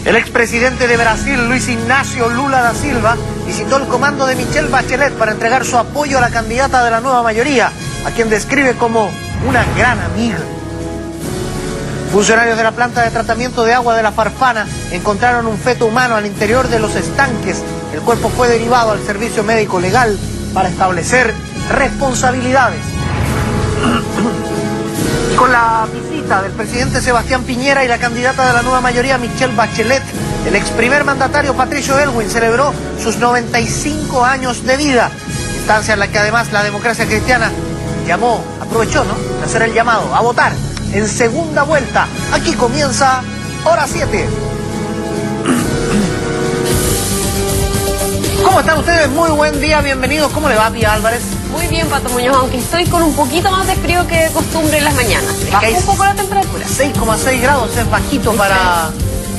El expresidente de Brasil, Luis Ignacio Lula da Silva, visitó el comando de Michelle Bachelet para entregar su apoyo a la candidata de la nueva mayoría, a quien describe como una gran amiga. Funcionarios de la planta de tratamiento de agua de la Farfana encontraron un feto humano al interior de los estanques. El cuerpo fue derivado al servicio médico legal para establecer responsabilidades. Con la visita del presidente Sebastián Piñera y la candidata de la nueva mayoría, Michelle Bachelet, el ex primer mandatario Patricio Aylwin celebró sus 95 años de vida, instancia en la que además la democracia cristiana aprovechó, de hacer el llamado a votar en segunda vuelta. Aquí comienza Hora 7. ¿Cómo están ustedes? Muy buen día, bienvenidos. ¿Cómo le va, Pía Álvarez? Muy bien, Pato Muñoz, aunque estoy con un poquito más de frío que de costumbre en las mañanas. Bajó un poco la temperatura. 6,6 grados es bajito para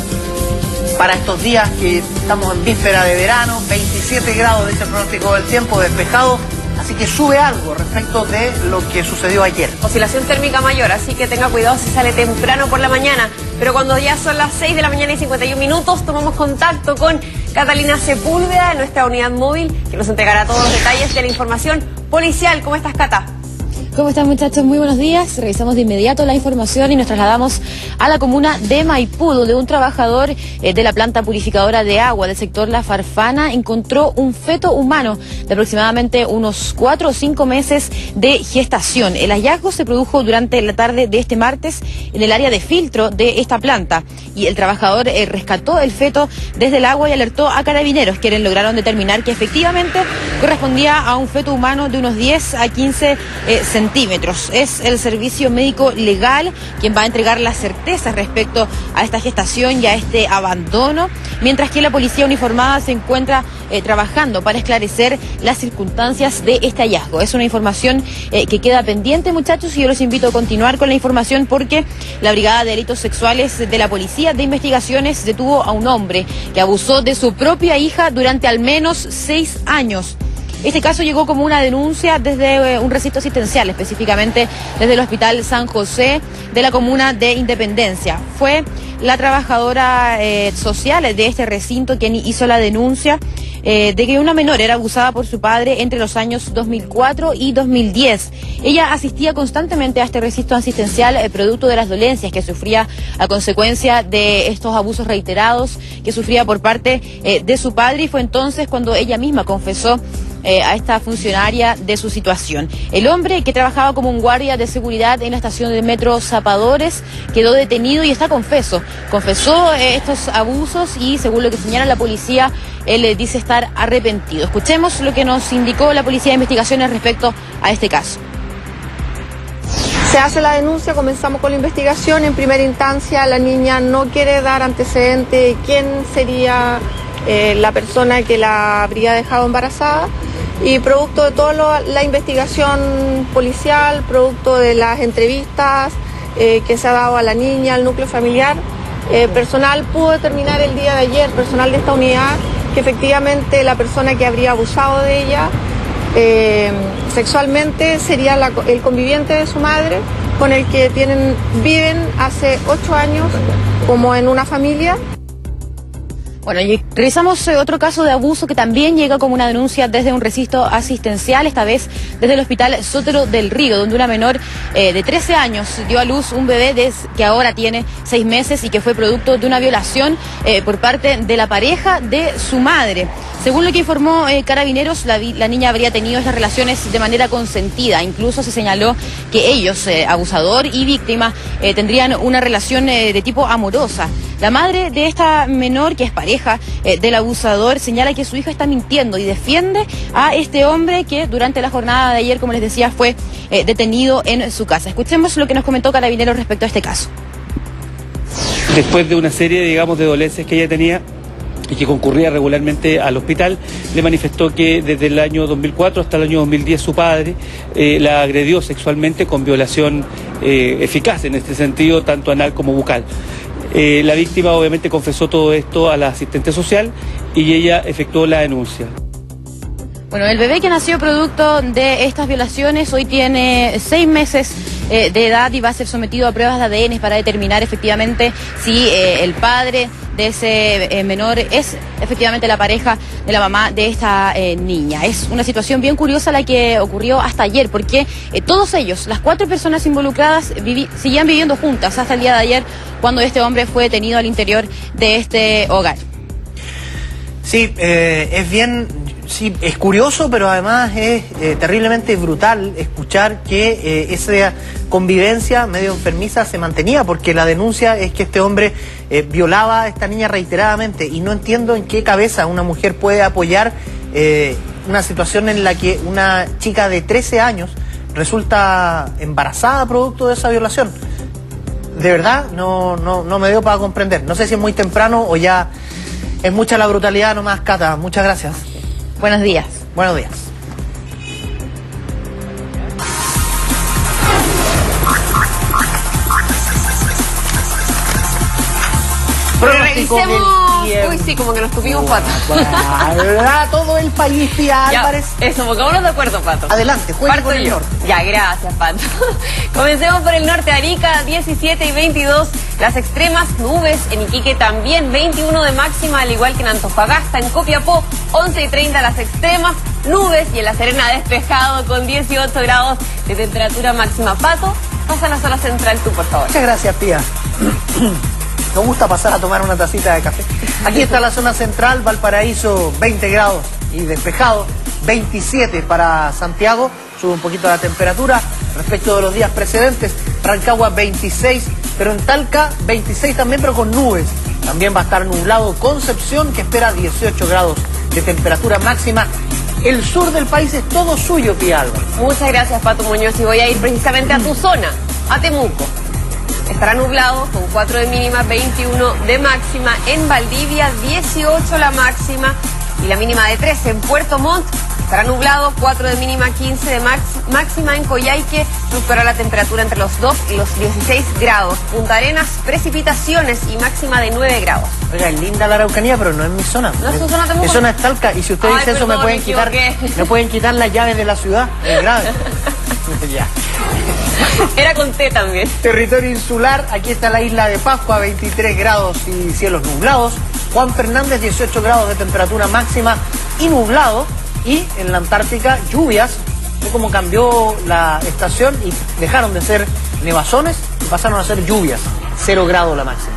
estos días que estamos en víspera de verano. 27 grados dice el pronóstico del tiempo, despejado. Así que sube algo respecto de lo que sucedió ayer. Oscilación térmica mayor, así que tenga cuidado si sale temprano por la mañana. Pero cuando ya son las 6 de la mañana y 51 minutos, tomamos contacto con Catalina Sepúlveda, de nuestra unidad móvil, que nos entregará todos los detalles de la información policial. ¿Cómo estás, Cata? ¿Cómo están, muchachos? Muy buenos días. Revisamos de inmediato la información y nos trasladamos a la comuna de Maipú, donde un trabajador de la planta purificadora de agua del sector La Farfana encontró un feto humano de aproximadamente unos 4 o 5 meses de gestación. El hallazgo se produjo durante la tarde de este martes en el área de filtro de esta planta y el trabajador rescató el feto desde el agua y alertó a carabineros, quienes lograron determinar que efectivamente correspondía a un feto humano de unos 10 a 15 centímetros. Es el servicio médico legal quien va a entregar las certezas respecto a esta gestación y a este abandono, mientras que la policía uniformada se encuentra trabajando para esclarecer las circunstancias de este hallazgo. Es una información que queda pendiente, muchachos, y yo los invito a continuar con la información porque la Brigada de Delitos Sexuales de la Policía de Investigaciones detuvo a un hombre que abusó de su propia hija durante al menos 6 años. Este caso llegó como una denuncia desde un recinto asistencial, específicamente desde el Hospital San José de la comuna de Independencia. Fue la trabajadora social de este recinto quien hizo la denuncia de que una menor era abusada por su padre entre los años 2004 y 2010. Ella asistía constantemente a este recinto asistencial producto de las dolencias que sufría a consecuencia de estos abusos reiterados que sufría por parte de su padre, y fue entonces cuando ella misma confesó a esta funcionaria de su situación. El hombre, que trabajaba como un guardia de seguridad en la estación de metro Zapadores, quedó detenido y está confesó estos abusos y, según lo que señala la policía, él dice estar arrepentido. Escuchemos lo que nos indicó la Policía de Investigaciones respecto a este caso. Se hace la denuncia, comenzamos con la investigación. En primera instancia, la niña no quiere dar antecedente de quién sería la persona que la habría dejado embarazada, y producto de toda la investigación policial, producto de las entrevistas que se ha dado a la niña, al núcleo familiar, personal pudo determinar el día de ayer, personal de esta unidad, que efectivamente la persona que habría abusado de ella sexualmente sería el conviviente de su madre, con el que viven hace 8 años como en una familia. Bueno, y revisamos otro caso de abuso que también llega como una denuncia desde un recinto asistencial, esta vez desde el Hospital Sotero del Río, donde una menor de 13 años dio a luz un bebé que ahora tiene 6 meses y que fue producto de una violación por parte de la pareja de su madre. Según lo que informó Carabineros, la niña habría tenido estas relaciones de manera consentida. Incluso se señaló que ellos, abusador y víctima, tendrían una relación de tipo amorosa. La madre de esta menor, que es pareja del abusador, señala que su hija está mintiendo y defiende a este hombre que durante la jornada de ayer, como les decía, fue detenido en su casa. Escuchemos lo que nos comentó Carabineros respecto a este caso. Después de una serie, de dolencias que ella tenía y que concurría regularmente al hospital, le manifestó que desde el año 2004 hasta el año 2010 su padre la agredió sexualmente con violación eficaz en este sentido, tanto anal como bucal. La víctima obviamente confesó todo esto a la asistente social y ella efectuó la denuncia. Bueno, el bebé que nació producto de estas violaciones hoy tiene 6 meses de edad y va a ser sometido a pruebas de ADN para determinar efectivamente si el padre de ese menor es efectivamente la pareja de la mamá de esta niña. Es una situación bien curiosa la que ocurrió hasta ayer, porque todos ellos, las 4 personas involucradas, seguían viviendo juntas hasta el día de ayer, cuando este hombre fue detenido al interior de este hogar. Sí, es bien... Sí, es curioso, pero además es terriblemente brutal escuchar que esa convivencia medio enfermiza se mantenía, porque la denuncia es que este hombre violaba a esta niña reiteradamente, y no entiendo en qué cabeza una mujer puede apoyar una situación en la que una chica de 13 años resulta embarazada producto de esa violación. De verdad, no me dio para comprender. No sé si es muy temprano o ya es mucha la brutalidad nomás, Cata. Muchas gracias. Buenos días. Buenos días. Revisemos. Uy, sí, como que nos tuvimos, Pato. Todo el país, Pía Álvarez. Eso, pongámonos de acuerdo, Pato. Adelante, juegue con el norte. Ya, gracias, Pato. Comencemos por el norte, Arica, 17 y 22. Las extremas, nubes. En Iquique también, 21 de máxima, al igual que en Antofagasta. En Copiapó, 11 y 30 las extremas, nubes. Y en La Serena, despejado, con 18 grados de temperatura máxima. Pato, pasa a la zona central tú, por favor. Muchas gracias, Pía. Me gusta pasar a tomar una tacita de café. Aquí está la zona central, Valparaíso 20 grados y despejado, 27 para Santiago, sube un poquito la temperatura respecto de los días precedentes. Rancagua 26, pero en Talca 26 también, pero con nubes. También va a estar nublado Concepción, que espera 18 grados de temperatura máxima. El sur del país es todo suyo, Pía Álvarez. Muchas gracias, Pato Muñoz, y voy a ir precisamente a tu zona, a Temuco. Estará nublado con 4 de mínima, 21 de máxima. En Valdivia, 18 la máxima y la mínima de 13. En Puerto Montt estará nublado, 4 de mínima, 15 de máxima. En Coyhaique fluctuará la temperatura entre los 2 y los 16 grados. Punta Arenas, precipitaciones y máxima de 9 grados. Oiga, es linda la Araucanía, pero no es mi zona. ¿No es tu zona, Temuco? Mi zona es Talca, y si usted dice eso, me pueden quitar las llaves de la ciudad. Es grave. Ya. Era con T también. Territorio insular, aquí está la isla de Pascua, 23 grados y cielos nublados. Juan Fernández, 18 grados de temperatura máxima y nublado. Y en la Antártica, lluvias. Fue como cambió la estación y dejaron de ser nevazones y pasaron a ser lluvias. 0 grados la máxima.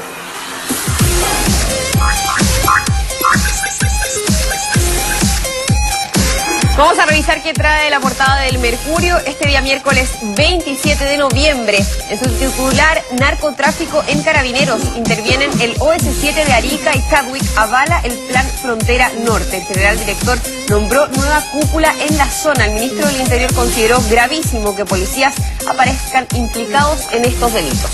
Vamos a revisar qué trae la portada del Mercurio este día miércoles 27 de noviembre. En su titular, narcotráfico en Carabineros. Intervienen el OS7 de Arica y Chadwick avala el plan Frontera Norte. El general director nombró nueva cúpula en la zona. El ministro del Interior consideró gravísimo que policías aparezcan implicados en estos delitos.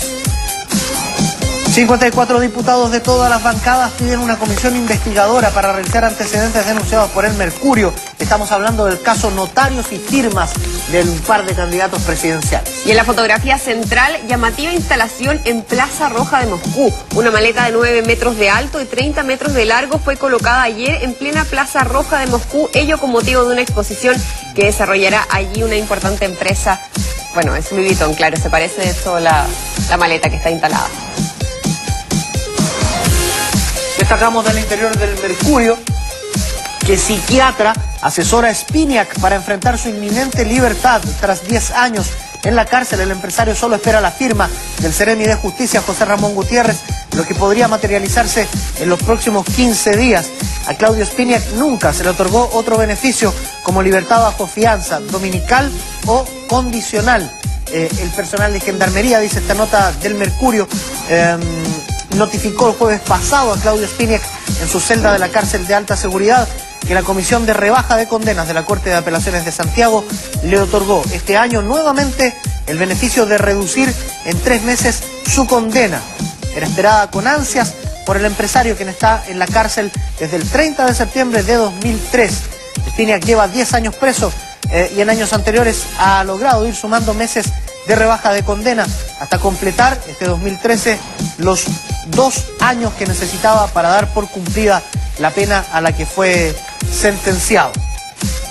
54 diputados de todas las bancadas piden una comisión investigadora para revisar antecedentes denunciados por el Mercurio. Estamos hablando del caso notarios y firmas de un par de candidatos presidenciales. Y en la fotografía central, llamativa instalación en Plaza Roja de Moscú. Una maleta de 9 metros de alto y 30 metros de largo fue colocada ayer en plena Plaza Roja de Moscú, ello con motivo de una exposición que desarrollará allí una importante empresa. Bueno, es Louis Vuitton, claro, se parece de eso la maleta que está instalada. Destacamos del interior del Mercurio que psiquiatra asesora a Spinac para enfrentar su inminente libertad. Tras 10 años en la cárcel, el empresario solo espera la firma del Seremi de Justicia, José Ramón Gutiérrez, lo que podría materializarse en los próximos 15 días. A Claudio Spinac nunca se le otorgó otro beneficio como libertad bajo fianza, dominical o condicional. El personal de Gendarmería, dice esta nota del Mercurio, notificó el jueves pasado a Claudio Spinac en su celda de la cárcel de alta seguridad que la Comisión de Rebaja de Condenas de la Corte de Apelaciones de Santiago le otorgó este año nuevamente el beneficio de reducir en 3 meses su condena. Era esperada con ansias por el empresario, quien está en la cárcel desde el 30 de septiembre de 2003. Spinac lleva 10 años preso y en años anteriores ha logrado ir sumando meses de rebaja de condena hasta completar este 2013 los 2 años que necesitaba para dar por cumplida la pena a la que fue sentenciado.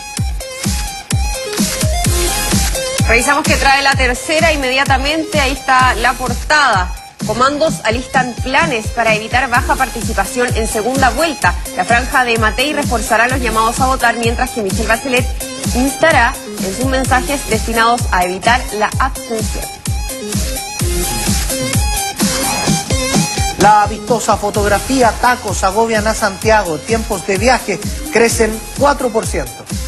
Revisamos qué trae la tercera inmediatamente, ahí está la portada. Comandos alistan planes para evitar baja participación en segunda vuelta. La franja de Matei reforzará los llamados a votar, mientras que Michelle Bachelet instará en sus mensajes destinados a evitar la abstención. La vistosa fotografía: tacos agobian a Santiago, tiempos de viaje crecen 4%.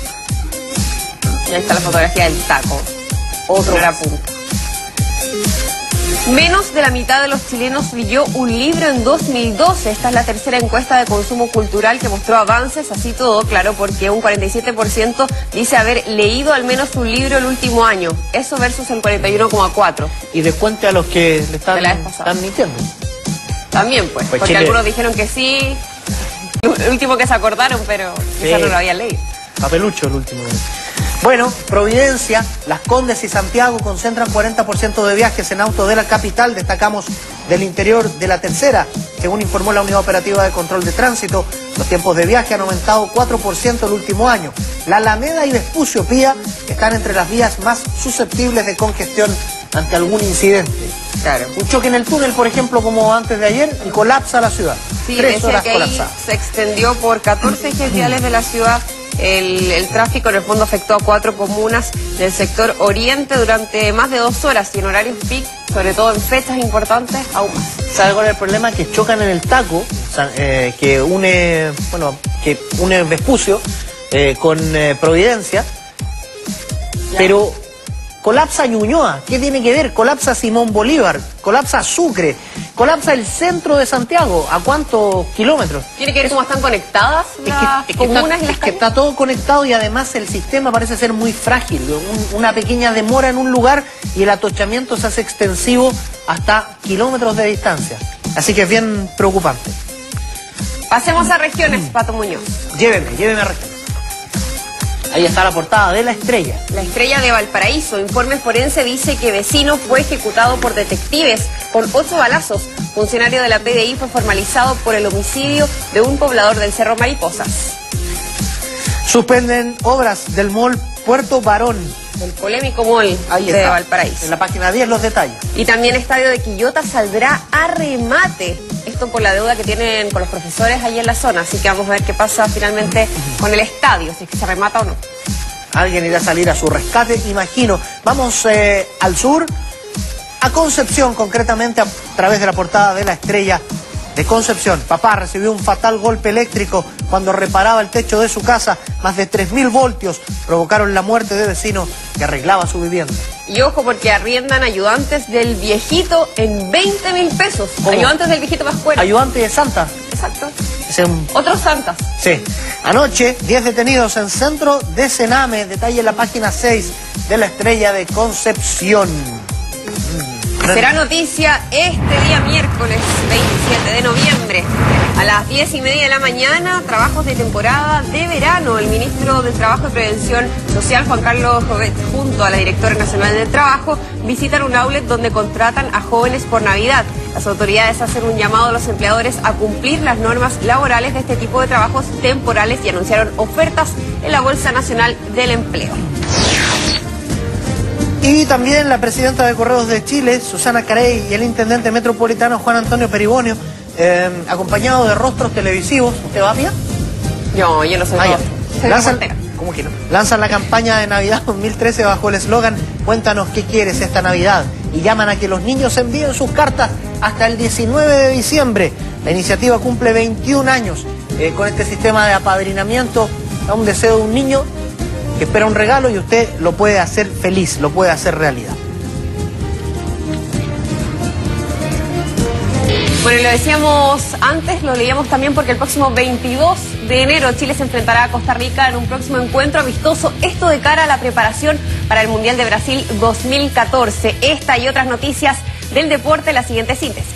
Y ahí está la fotografía del taco. Otro punto. Menos de la mitad de los chilenos leyó un libro en 2012. Esta es la tercera encuesta de consumo cultural que mostró avances, así todo, claro, porque un 47% dice haber leído al menos un libro el último año. Eso versus el 41,4%. Y descuente a los que le están mintiendo. También, pues porque Chile... algunos dijeron que sí, el último que se acordaron, pero quizás no lo habían leído. Papelucho el último. Bueno, Providencia, Las Condes y Santiago concentran 40% de viajes en auto de la capital. Destacamos del interior de la tercera. Según informó la Unidad Operativa de Control de Tránsito, los tiempos de viaje han aumentado 4% el último año. La Alameda y Vespucio Pía están entre las vías más susceptibles de congestión ante algún incidente. Claro. Un choque en el túnel, por ejemplo, como antes de ayer, y colapsa la ciudad. Sí, 3 horas que ahí se extendió por 14 ejes viales de la ciudad. El tráfico en el fondo afectó a 4 comunas del sector oriente durante más de 2 horas y en horarios peak, sobre todo en fechas importantes, aún más. ¿Sabe cuál es el problema? Que chocan en el taco, que une Vespucio con Providencia, pero colapsa Ñuñoa. ¿Qué tiene que ver? Colapsa Simón Bolívar, colapsa Sucre, colapsa el centro de Santiago. ¿A cuántos kilómetros? ¿Tiene que ver cómo están conectadas las comunas y las calles? Que está todo conectado y además el sistema parece ser muy frágil. Una pequeña demora en un lugar y el atochamiento se hace extensivo hasta kilómetros de distancia. Así que es bien preocupante. Pasemos a regiones, Pato Muñoz. Lléveme a regiones. Ahí está la portada de La Estrella. La Estrella de Valparaíso. Informe forense dice que vecino fue ejecutado por detectives con 8 balazos. Funcionario de la PDI fue formalizado por el homicidio de un poblador del Cerro Mariposas. Suspenden obras del mall Puerto Barón. El polémico mall de Valparaíso. En la página 10 los detalles. Y también Estadio de Quillota saldrá a remate. Esto por la deuda que tienen con los profesores ahí en la zona. Así que vamos a ver qué pasa finalmente con el estadio, si es que se remata o no. Alguien irá a salir a su rescate, imagino. Vamos al sur, a Concepción, concretamente a través de la portada de La Estrella de Concepción. Papá recibió un fatal golpe eléctrico cuando reparaba el techo de su casa. Más de 3.000 voltios provocaron la muerte de vecino que arreglaba su vivienda. Y ojo, porque arriendan ayudantes del viejito en 20.000 pesos. ¿Cómo? Ayudantes del viejito Pascuero. Ayudante de Santa. Exacto. Otros santas. Sí. Anoche, 10 detenidos en centro de Sename. Detalle en la página 6 de La Estrella de Concepción. Será noticia este día miércoles 27 de noviembre a las 10:30 de la mañana, trabajos de temporada de verano. El ministro del Trabajo y Prevención Social, Juan Carlos Jovet, junto a la directora nacional del Trabajo, visitan un outlet donde contratan a jóvenes por Navidad. Las autoridades hacen un llamado a los empleadores a cumplir las normas laborales de este tipo de trabajos temporales y anunciaron ofertas en la Bolsa Nacional del Empleo. Y también la presidenta de Correos de Chile, Susana Carey, y el intendente metropolitano, Juan Antonio Peribonio, acompañado de rostros televisivos. ¿Usted va bien? Yo no soy ¿Cómo que no? Lanzan la campaña de Navidad 2013 bajo el eslogan "Cuéntanos qué quieres esta Navidad", y llaman a que los niños envíen sus cartas hasta el 19 de diciembre. La iniciativa cumple 21 años con este sistema de apadrinamiento a un deseo de un niño que espera un regalo y usted lo puede hacer feliz, lo puede hacer realidad. Bueno, lo decíamos antes, lo leíamos también porque el próximo 22 de enero Chile se enfrentará a Costa Rica en un próximo encuentro amistoso. Esto de cara a la preparación para el Mundial de Brasil 2014. Esta y otras noticias del deporte, la siguiente síntesis.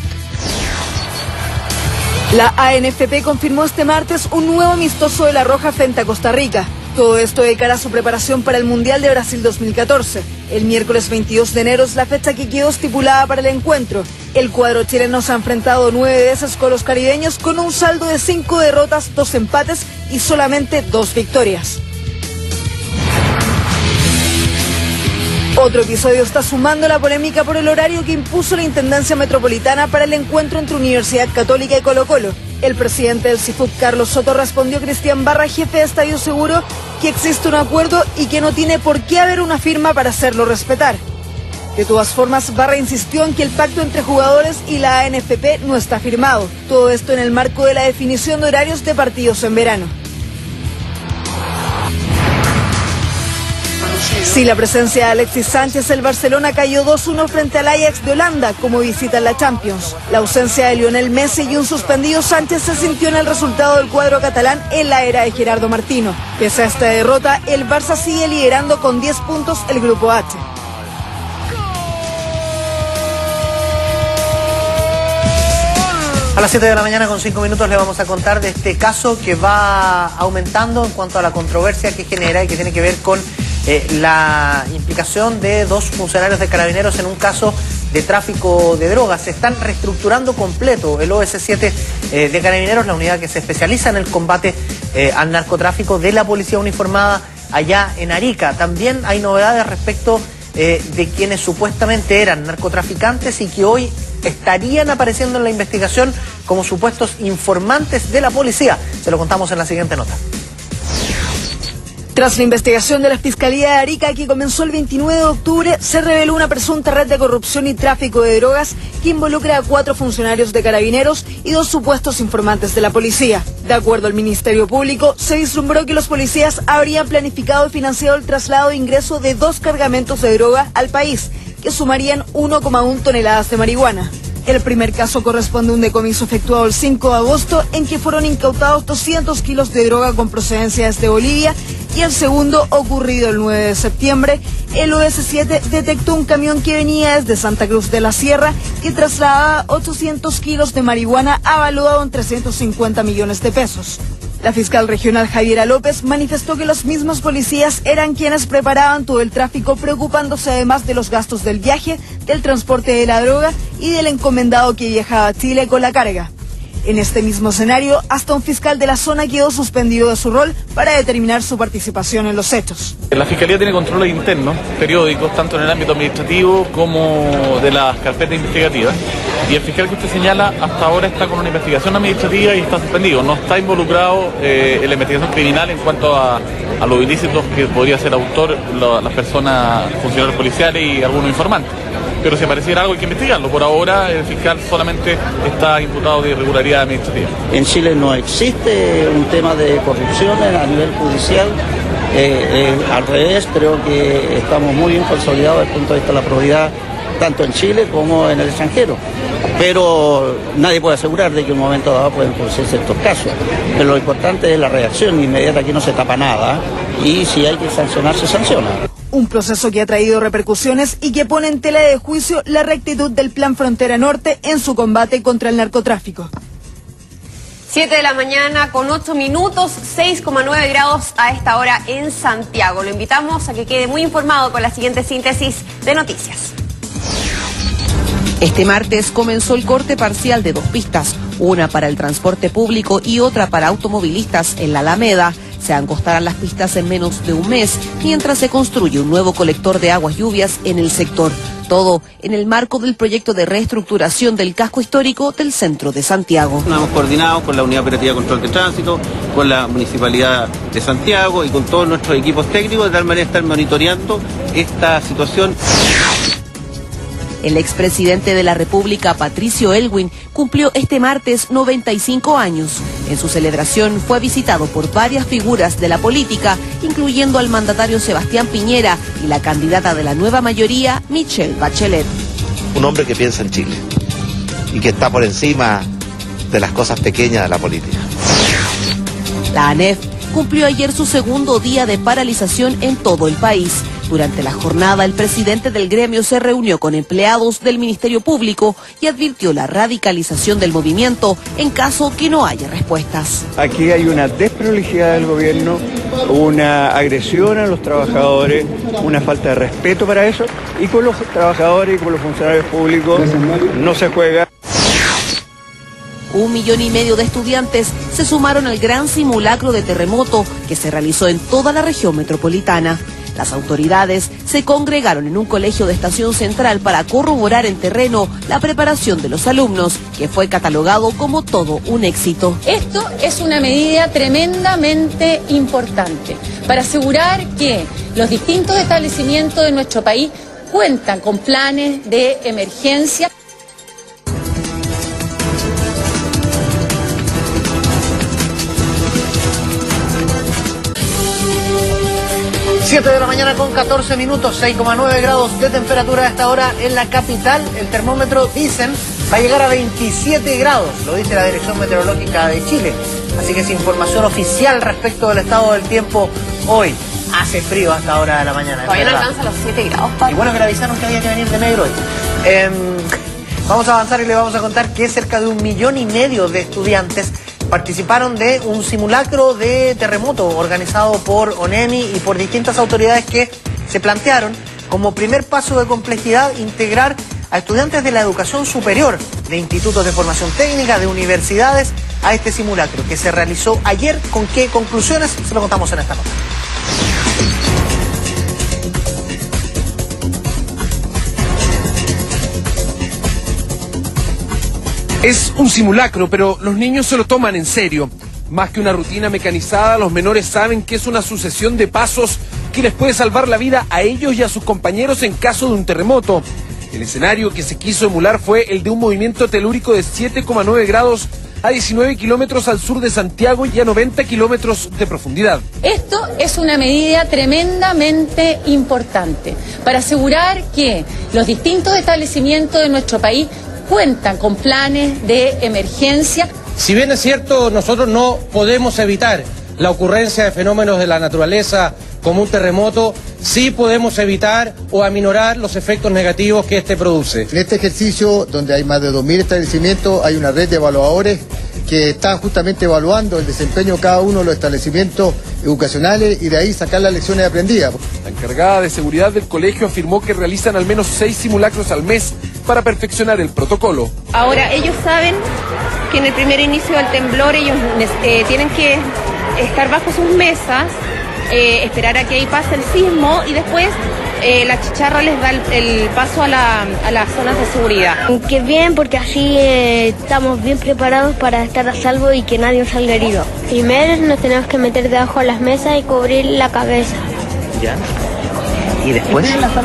La ANFP confirmó este martes un nuevo amistoso de La Roja frente a Costa Rica. Todo esto de cara a su preparación para el Mundial de Brasil 2014. El miércoles 22 de enero es la fecha que quedó estipulada para el encuentro. El cuadro chileno se ha enfrentado 9 veces con los caribeños con un saldo de 5 derrotas, 2 empates y solamente 2 victorias. Otro episodio está sumando la polémica por el horario que impuso la Intendencia Metropolitana para el encuentro entre Universidad Católica y Colo-Colo. El presidente del CIFUT, Carlos Soto, respondió a Cristian Barra, jefe de Estadio Seguro, que existe un acuerdo y que no tiene por qué haber una firma para hacerlo respetar. De todas formas, Barra insistió en que el pacto entre jugadores y la ANFP no está firmado. Todo esto en el marco de la definición de horarios de partidos en verano. Sin la presencia de Alexis Sánchez, el Barcelona cayó 2-1 frente al Ajax de Holanda como visita en la Champions. La ausencia de Lionel Messi y un suspendido Sánchez se sintió en el resultado del cuadro catalán en la era de Gerardo Martino. Pese a esta derrota, el Barça sigue liderando con 10 puntos el Grupo H. A las 7 de la mañana con 5 minutos le vamos a contar de este caso que va aumentando en cuanto a la controversia que genera y que tiene que ver con la implicación de 2 funcionarios de Carabineros en un caso de tráfico de drogas. Se están reestructurando completo el OS7 de Carabineros, la unidad que se especializa en el combate al narcotráfico de la Policía Uniformada allá en Arica. También hay novedades respecto de quienes supuestamente eran narcotraficantes y que hoy estarían apareciendo en la investigación como supuestos informantes de la policía. Se lo contamos en la siguiente nota. Tras la investigación de la Fiscalía de Arica, que comenzó el 29 de octubre, se reveló una presunta red de corrupción y tráfico de drogas que involucra a 4 funcionarios de Carabineros y 2 supuestos informantes de la policía. De acuerdo al Ministerio Público, se vislumbró que los policías habrían planificado y financiado el traslado e ingreso de 2 cargamentos de droga al país, que sumarían 1,1 toneladas de marihuana. El primer caso corresponde a un decomiso efectuado el 5 de agosto en que fueron incautados 200 kilos de droga con procedencia desde Bolivia, y el segundo, ocurrido el 9 de septiembre, el OS7 detectó un camión que venía desde Santa Cruz de la Sierra que trasladaba 800 kilos de marihuana avaluado en 350 millones de pesos. La fiscal regional Javiera López manifestó que los mismos policías eran quienes preparaban todo el tráfico, preocupándose además de los gastos del viaje, del transporte de la droga y del encomendado que viajaba a Chile con la carga. En este mismo escenario, hasta un fiscal de la zona quedó suspendido de su rol para determinar su participación en los hechos. La Fiscalía tiene controles internos, periódicos, tanto en el ámbito administrativo como de las carpetas investigativas. Y el fiscal que usted señala hasta ahora está con una investigación administrativa y está suspendido. No está involucrado en la investigación criminal en cuanto a los ilícitos que podría ser autor las personas, funcionarios policiales y algunos informantes. Pero si apareciera algo hay que investigarlo. Por ahora el fiscal solamente está imputado de irregularidad administrativa. En Chile no existe un tema de corrupción a nivel judicial. Al revés, creo que estamos muy bien consolidados desde el punto de vista de la probidad, tanto en Chile como en el extranjero. Pero nadie puede asegurar de que en un momento dado pueden producirse estos casos. Pero lo importante es la reacción inmediata, aquí no se tapa nada, y si hay que sancionar, se sanciona. Un proceso que ha traído repercusiones y que pone en tela de juicio la rectitud del Plan Frontera Norte en su combate contra el narcotráfico. 7 de la mañana con 8 minutos, 6,9 grados a esta hora en Santiago. Lo invitamos a que quede muy informado con la siguiente síntesis de noticias. Este martes comenzó el corte parcial de 2 pistas, una para el transporte público y otra para automovilistas en la Alameda. Se acostarán las pistas en menos de un mes, mientras se construye un nuevo colector de aguas lluvias en el sector. Todo en el marco del proyecto de reestructuración del casco histórico del centro de Santiago. Nos hemos coordinado con la Unidad Operativa de Control de Tránsito, con la Municipalidad de Santiago y con todos nuestros equipos técnicos, de tal manera estar monitoreando esta situación. El expresidente de la República, Patricio Aylwin, cumplió este martes 95 años. En su celebración fue visitado por varias figuras de la política, incluyendo al mandatario Sebastián Piñera y la candidata de la nueva mayoría, Michelle Bachelet. Un hombre que piensa en Chile y que está por encima de las cosas pequeñas de la política. La ANEF cumplió ayer su segundo día de paralización en todo el país. Durante la jornada, el presidente del gremio se reunió con empleados del Ministerio Público y advirtió la radicalización del movimiento en caso que no haya respuestas. Aquí hay una desprolijidad del gobierno, una agresión a los trabajadores, una falta de respeto para eso, y con los trabajadores y con los funcionarios públicos no se juega. 1,5 millones de estudiantes se sumaron al gran simulacro de terremoto que se realizó en toda la región metropolitana. Las autoridades se congregaron en un colegio de Estación Central para corroborar en terreno la preparación de los alumnos, que fue catalogado como todo un éxito. Esto es una medida tremendamente importante para asegurar que los distintos establecimientos de nuestro país cuentan con planes de emergencia. 7 de la mañana con 14 minutos, 6,9 grados de temperatura a esta hora en la capital. El termómetro, dicen, va a llegar a 27 grados, lo dice la Dirección Meteorológica de Chile. Así que es información oficial respecto del estado del tiempo hoy. Hace frío hasta ahora de la mañana. Todavía no alcanza los 7 grados, Pablo. Y bueno que le avisaron que había que venir de negro hoy. Vamos a avanzar y le vamos a contar que cerca de 1,5 millones de estudiantes participaron de un simulacro de terremoto organizado por ONEMI y por distintas autoridades que se plantearon como primer paso de complejidad integrar a estudiantes de la educación superior, de institutos de formación técnica, de universidades, a este simulacro que se realizó ayer. ¿Con qué conclusiones? Se lo contamos en esta nota. Es un simulacro, pero los niños se lo toman en serio. Más que una rutina mecanizada, los menores saben que es una sucesión de pasos que les puede salvar la vida a ellos y a sus compañeros en caso de un terremoto. El escenario que se quiso emular fue el de un movimiento telúrico de 7,9 grados a 19 kilómetros al sur de Santiago y a 90 kilómetros de profundidad. Esto es una medida tremendamente importante para asegurar que los distintos establecimientos de nuestro país cuentan con planes de emergencia. Si bien es cierto, nosotros no podemos evitar la ocurrencia de fenómenos de la naturaleza como un terremoto, sí podemos evitar o aminorar los efectos negativos que este produce. En este ejercicio, donde hay más de 2.000 establecimientos, hay una red de evaluadores que están justamente evaluando el desempeño de cada uno de los establecimientos educacionales y de ahí sacar las lecciones aprendidas. La encargada de seguridad del colegio afirmó que realizan al menos 6 simulacros al mes para perfeccionar el protocolo. Ahora, ellos saben que en el primer inicio del temblor ellos tienen que estar bajo sus mesas, esperar a que ahí pase el sismo y después la chicharra les da el paso a las zonas de seguridad. Que bien, porque así estamos bien preparados para estar a salvo y que nadie salga herido. Primero nos tenemos que meter debajo de las mesas y cubrir la cabeza. ¿Ya? ¿Y después?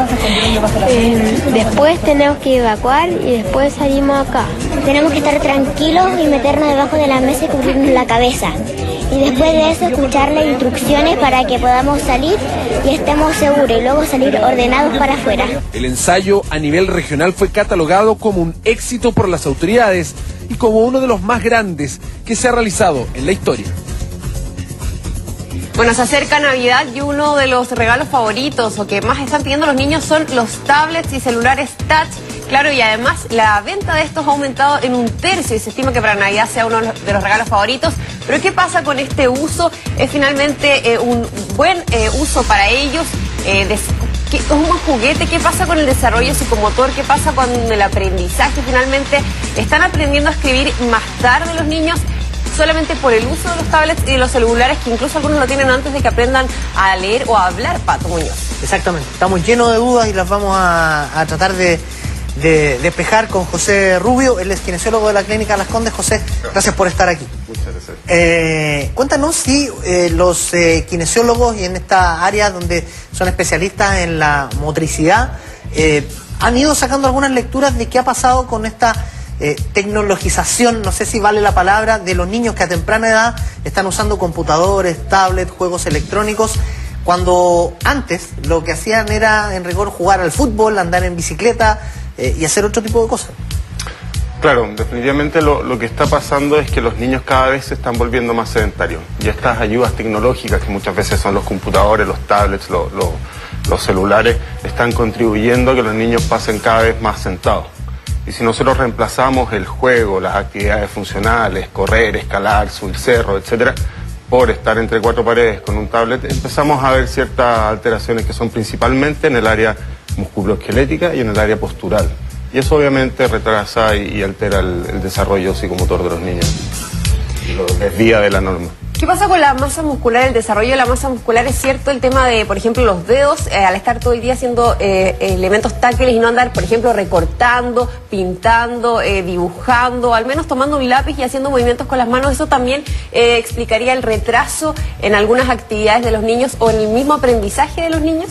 Después tenemos que evacuar y después salimos acá. Tenemos que estar tranquilos y meternos debajo de la mesa y cubrirnos la cabeza. Y después de eso escuchar las instrucciones para que podamos salir y estemos seguros y luego salir ordenados para afuera. El ensayo a nivel regional fue catalogado como un éxito por las autoridades y como uno de los más grandes que se ha realizado en la historia. Bueno, se acerca Navidad y uno de los regalos favoritos o que más están pidiendo los niños son los tablets y celulares touch. Claro, y además la venta de estos ha aumentado en 1/3 y se estima que para Navidad sea uno de los regalos favoritos. Pero ¿qué pasa con este uso? ¿Es finalmente un buen uso para ellos? ¿Es un buen juguete? ¿Qué pasa con el desarrollo psicomotor? ¿Qué pasa con el aprendizaje? Finalmente, ¿están aprendiendo a escribir más tarde los niños? Solamente por el uso de los tablets y de los celulares, que incluso algunos lo tienen antes de que aprendan a leer o a hablar, Pato Muñoz. Exactamente, estamos llenos de dudas y las vamos a tratar de despejar con José Rubio. Él es kinesiólogo de la Clínica Las Condes. José, gracias por estar aquí. Muchas gracias. Cuéntanos si los kinesiólogos y en esta área donde son especialistas en la motricidad han ido sacando algunas lecturas de qué ha pasado con esta tecnologización, no sé si vale la palabra, de los niños que a temprana edad están usando computadores, tablets, juegos electrónicos, cuando antes lo que hacían era en rigor jugar al fútbol, andar en bicicleta y hacer otro tipo de cosas. Claro, definitivamente lo que está pasando es que los niños cada vez se están volviendo más sedentarios y estas ayudas tecnológicas, que muchas veces son los computadores, los tablets, los celulares, están contribuyendo a que los niños pasen cada vez más sentados. Y si nosotros reemplazamos el juego, las actividades funcionales, correr, escalar, subir cerro, etcétera, por estar entre cuatro paredes con un tablet, empezamos a ver ciertas alteraciones que son principalmente en el área musculoesquelética y en el área postural. Y eso obviamente retrasa y altera el desarrollo psicomotor de los niños y lo desvía de la norma. ¿Qué pasa con la masa muscular, el desarrollo de la masa muscular? Es cierto el tema de, por ejemplo, los dedos, al estar todo el día haciendo elementos táctiles y no andar, por ejemplo, recortando, pintando, dibujando, al menos tomando un lápiz y haciendo movimientos con las manos, eso también explicaría el retraso en algunas actividades de los niños o en el mismo aprendizaje de los niños.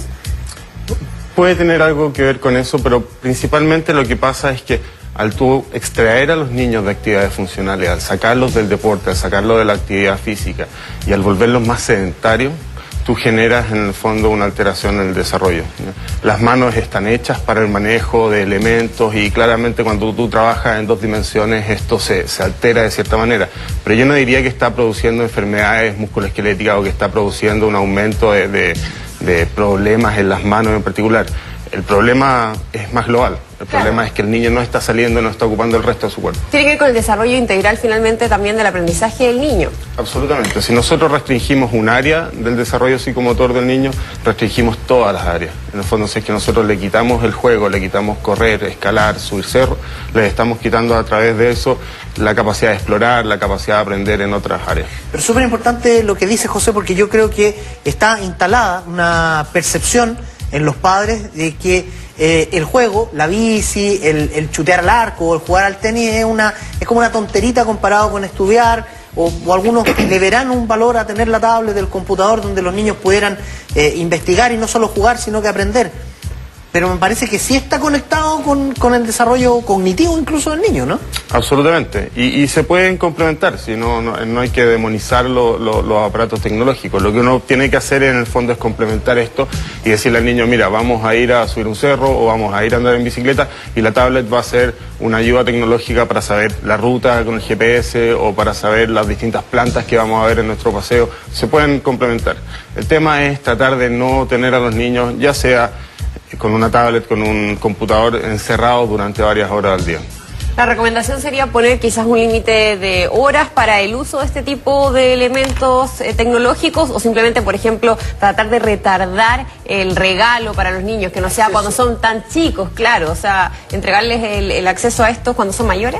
Puede tener algo que ver con eso, pero principalmente lo que pasa es que al tú extraer a los niños de actividades funcionales, al sacarlos del deporte, al sacarlos de la actividad física y al volverlos más sedentarios, tú generas en el fondo una alteración en el desarrollo. Las manos están hechas para el manejo de elementos y claramente cuando tú trabajas en 2 dimensiones esto se altera de cierta manera. Pero yo no diría que está produciendo enfermedades musculoesqueléticas o que está produciendo un aumento de problemas en las manos en particular. El problema es más global. El problema es que el niño no está saliendo, no está ocupando el resto de su cuerpo. Tiene que ver con el desarrollo integral finalmente también del aprendizaje del niño. Absolutamente. Si nosotros restringimos un área del desarrollo psicomotor del niño, restringimos todas las áreas. En el fondo, si es que nosotros le quitamos el juego, le quitamos correr, escalar, subir cerro, le estamos quitando a través de eso la capacidad de explorar, la capacidad de aprender en otras áreas. Pero es súper importante lo que dice José, porque yo creo que está instalada una percepción en los padres de que el juego, la bici, el chutear al arco, el jugar al tenis es como una tonterita comparado con estudiar, o algunos le verán un valor a tener la tablet del computador donde los niños pudieran investigar y no solo jugar, sino que aprender. Pero me parece que sí está conectado con el desarrollo cognitivo incluso del niño, ¿no? Absolutamente. Y se pueden complementar, si no hay que demonizar los aparatos tecnológicos. Lo que uno tiene que hacer en el fondo es complementar esto y decirle al niño, mira, vamos a ir a subir un cerro o vamos a ir a andar en bicicleta y la tablet va a ser una ayuda tecnológica para saber la ruta con el GPS o para saber las distintas plantas que vamos a ver en nuestro paseo. Se pueden complementar. El tema es tratar de no tener a los niños, ya sea con una tablet, con un computador encerrado durante varias horas al día. La recomendación sería poner quizás un límite de horas para el uso de este tipo de elementos tecnológicos o simplemente, por ejemplo, tratar de retardar el regalo para los niños, que no sea cuando son tan chicos, claro, o sea, entregarles el acceso a esto cuando son mayores.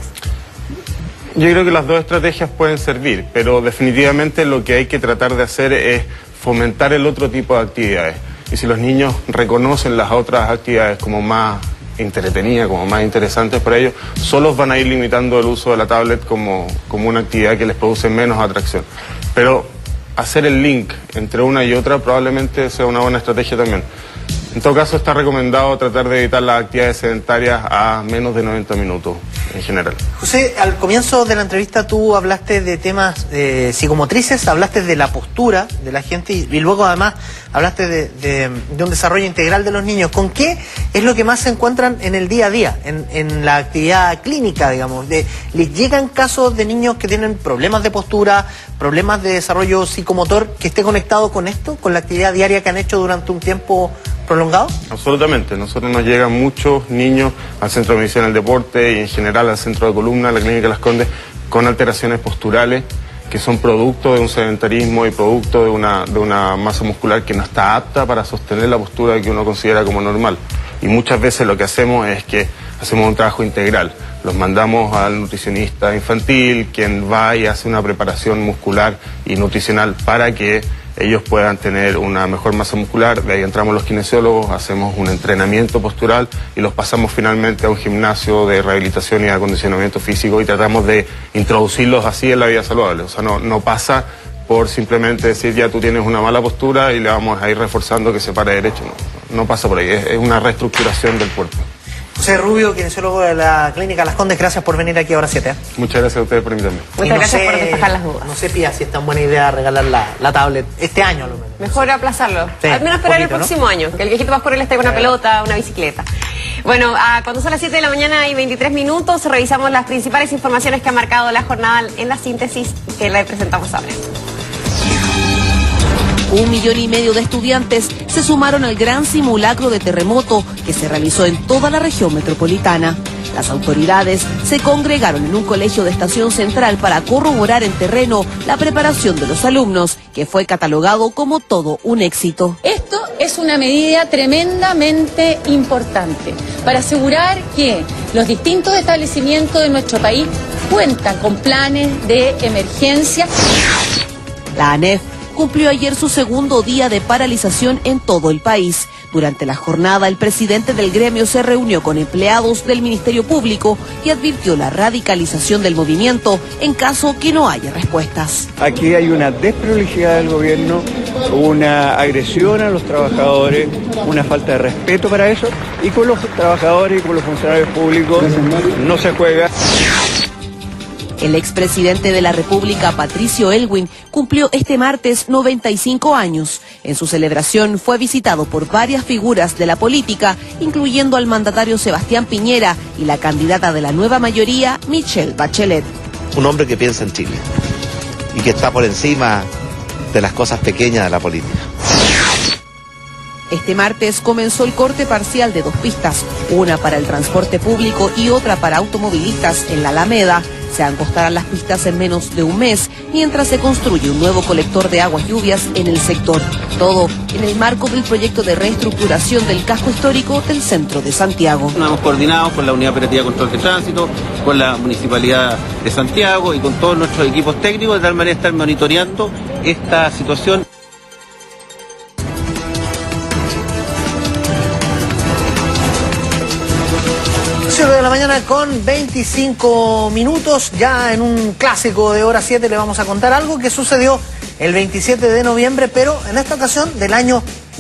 Yo creo que las dos estrategias pueden servir, pero definitivamente lo que hay que tratar de hacer es fomentar el otro tipo de actividades. Y si los niños reconocen las otras actividades como más entretenidas, como más interesantes para ellos, solos van a ir limitando el uso de la tablet como una actividad que les produce menos atracción. Pero hacer el link entre una y otra probablemente sea una buena estrategia también. En todo caso, está recomendado tratar de evitar las actividades sedentarias a menos de 90 minutos en general. José, al comienzo de la entrevista tú hablaste de temas psicomotrices, hablaste de la postura de la gente y luego además hablaste de un desarrollo integral de los niños. ¿Con qué es lo que más se encuentran en el día a día, en la actividad clínica, digamos? ¿Les llegan casos de niños que tienen problemas de postura, problemas de desarrollo psicomotor que esté conectado con esto, con la actividad diaria que han hecho durante un tiempo prolongado? Absolutamente. Nosotros nos llegan muchos niños al Centro de Medicina del Deporte y en general al Centro de Columna, a la Clínica Las Condes, con alteraciones posturales que son producto de un sedentarismo y producto de una masa muscular que no está apta para sostener la postura que uno considera como normal. Y muchas veces lo que hacemos es que hacemos un trabajo integral. Los mandamos al nutricionista infantil, quien va y hace una preparación muscular y nutricional para que ellos puedan tener una mejor masa muscular. De ahí entramos los kinesiólogos, hacemos un entrenamiento postural y los pasamos finalmente a un gimnasio de rehabilitación y acondicionamiento físico y tratamos de introducirlos así en la vida saludable. O sea, no pasa por simplemente decir ya tú tienes una mala postura y le vamos a ir reforzando que se pare derecho. No pasa por ahí, es una reestructuración del cuerpo. José Rubio, kinesiólogo de la Clínica Las Condes, gracias por venir aquí a Hora 7. Muchas gracias a ustedes por invitarme. Muchas gracias por despejar las dudas. No sé, Pía, si es tan buena idea regalar la tablet este año, a lo menos. Mejor aplazarlo. Sí, al menos esperar poquito, el próximo año, que el viejito va a correr esté con una pelota, una bicicleta. Bueno, cuando son las 7 de la mañana y 23 minutos, revisamos las principales informaciones que ha marcado la jornada en la síntesis que le presentamos ahora. 1,5 millones de estudiantes se sumaron al gran simulacro de terremoto que se realizó en toda la región metropolitana. Las autoridades se congregaron en un colegio de Estación Central para corroborar en terreno la preparación de los alumnos, que fue catalogado como todo un éxito. Esto es una medida tremendamente importante para asegurar que los distintos establecimientos de nuestro país cuentan con planes de emergencia. La ANEF cumplió ayer su segundo día de paralización en todo el país. Durante la jornada, el presidente del gremio se reunió con empleados del Ministerio Público y advirtió la radicalización del movimiento en caso que no haya respuestas. Aquí hay una desprolijidad del gobierno, una agresión a los trabajadores, una falta de respeto para eso, y con los trabajadores y con los funcionarios públicos no se juega. El expresidente de la República, Patricio Aylwin, cumplió este martes 95 años. En su celebración fue visitado por varias figuras de la política, incluyendo al mandatario Sebastián Piñera y la candidata de la nueva mayoría, Michelle Bachelet. Un hombre que piensa en Chile y que está por encima de las cosas pequeñas de la política. Este martes comenzó el corte parcial de 2 pistas, una para el transporte público y otra para automovilistas en la Alameda. Se acostarán las pistas en menos de un mes, mientras se construye un nuevo colector de aguas lluvias en el sector. Todo en el marco del proyecto de reestructuración del casco histórico del centro de Santiago. Nos hemos coordinado con la Unidad Operativa de Control de Tránsito, con la Municipalidad de Santiago y con todos nuestros equipos técnicos, de tal manera estar monitoreando esta situación. De la mañana con 25 minutos, ya en un clásico de hora 7 le vamos a contar algo que sucedió el 27 de noviembre, pero en esta ocasión del año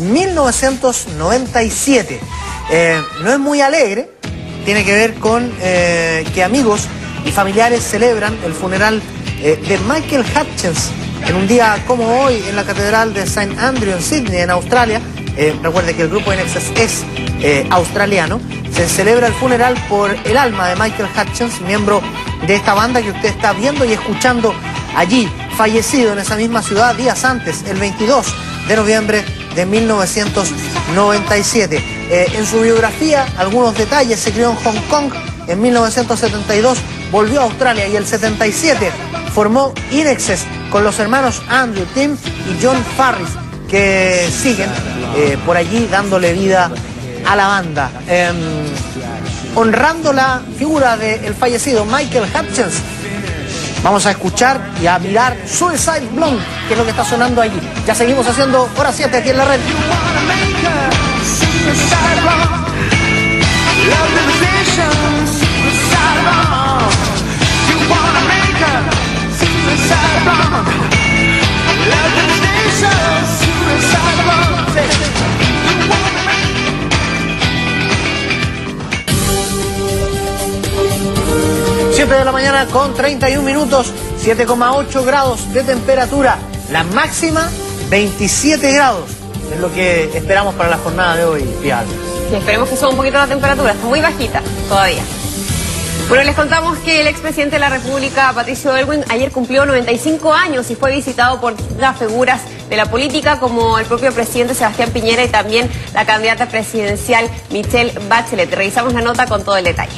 1997. No es muy alegre, tiene que ver con que amigos y familiares celebran el funeral de Michael Hutchence en un día como hoy en la Catedral de St. Andrew en Sydney, en Australia. Recuerde que el grupo INXS es australiano. Se celebra el funeral por el alma de Michael Hutchence, miembro de esta banda que usted está viendo y escuchando allí, fallecido en esa misma ciudad días antes, el 22 de noviembre de 1997. En su biografía, algunos detalles: se crió en Hong Kong, en 1972 volvió a Australia y el 77 formó INXS con los hermanos Andrew, Tim y John Farris, que siguen por allí dándole vida a la banda. Honrando la figura del fallecido Michael Hutchence, vamos a escuchar y a mirar Suicide Blonde, que es lo que está sonando allí. Ya seguimos haciendo hora 7 aquí en la red. De la mañana con 31 minutos, 7,8 grados de temperatura, la máxima 27 grados, es lo que esperamos para la jornada de hoy, Pial. Sí, esperemos que suba un poquito la temperatura, está muy bajita todavía. Bueno, les contamos que el expresidente de la República, Patricio Aylwin, ayer cumplió 95 años y fue visitado por las figuras de la política como el propio presidente Sebastián Piñera y también la candidata presidencial Michelle Bachelet. Revisamos la nota con todo el detalle.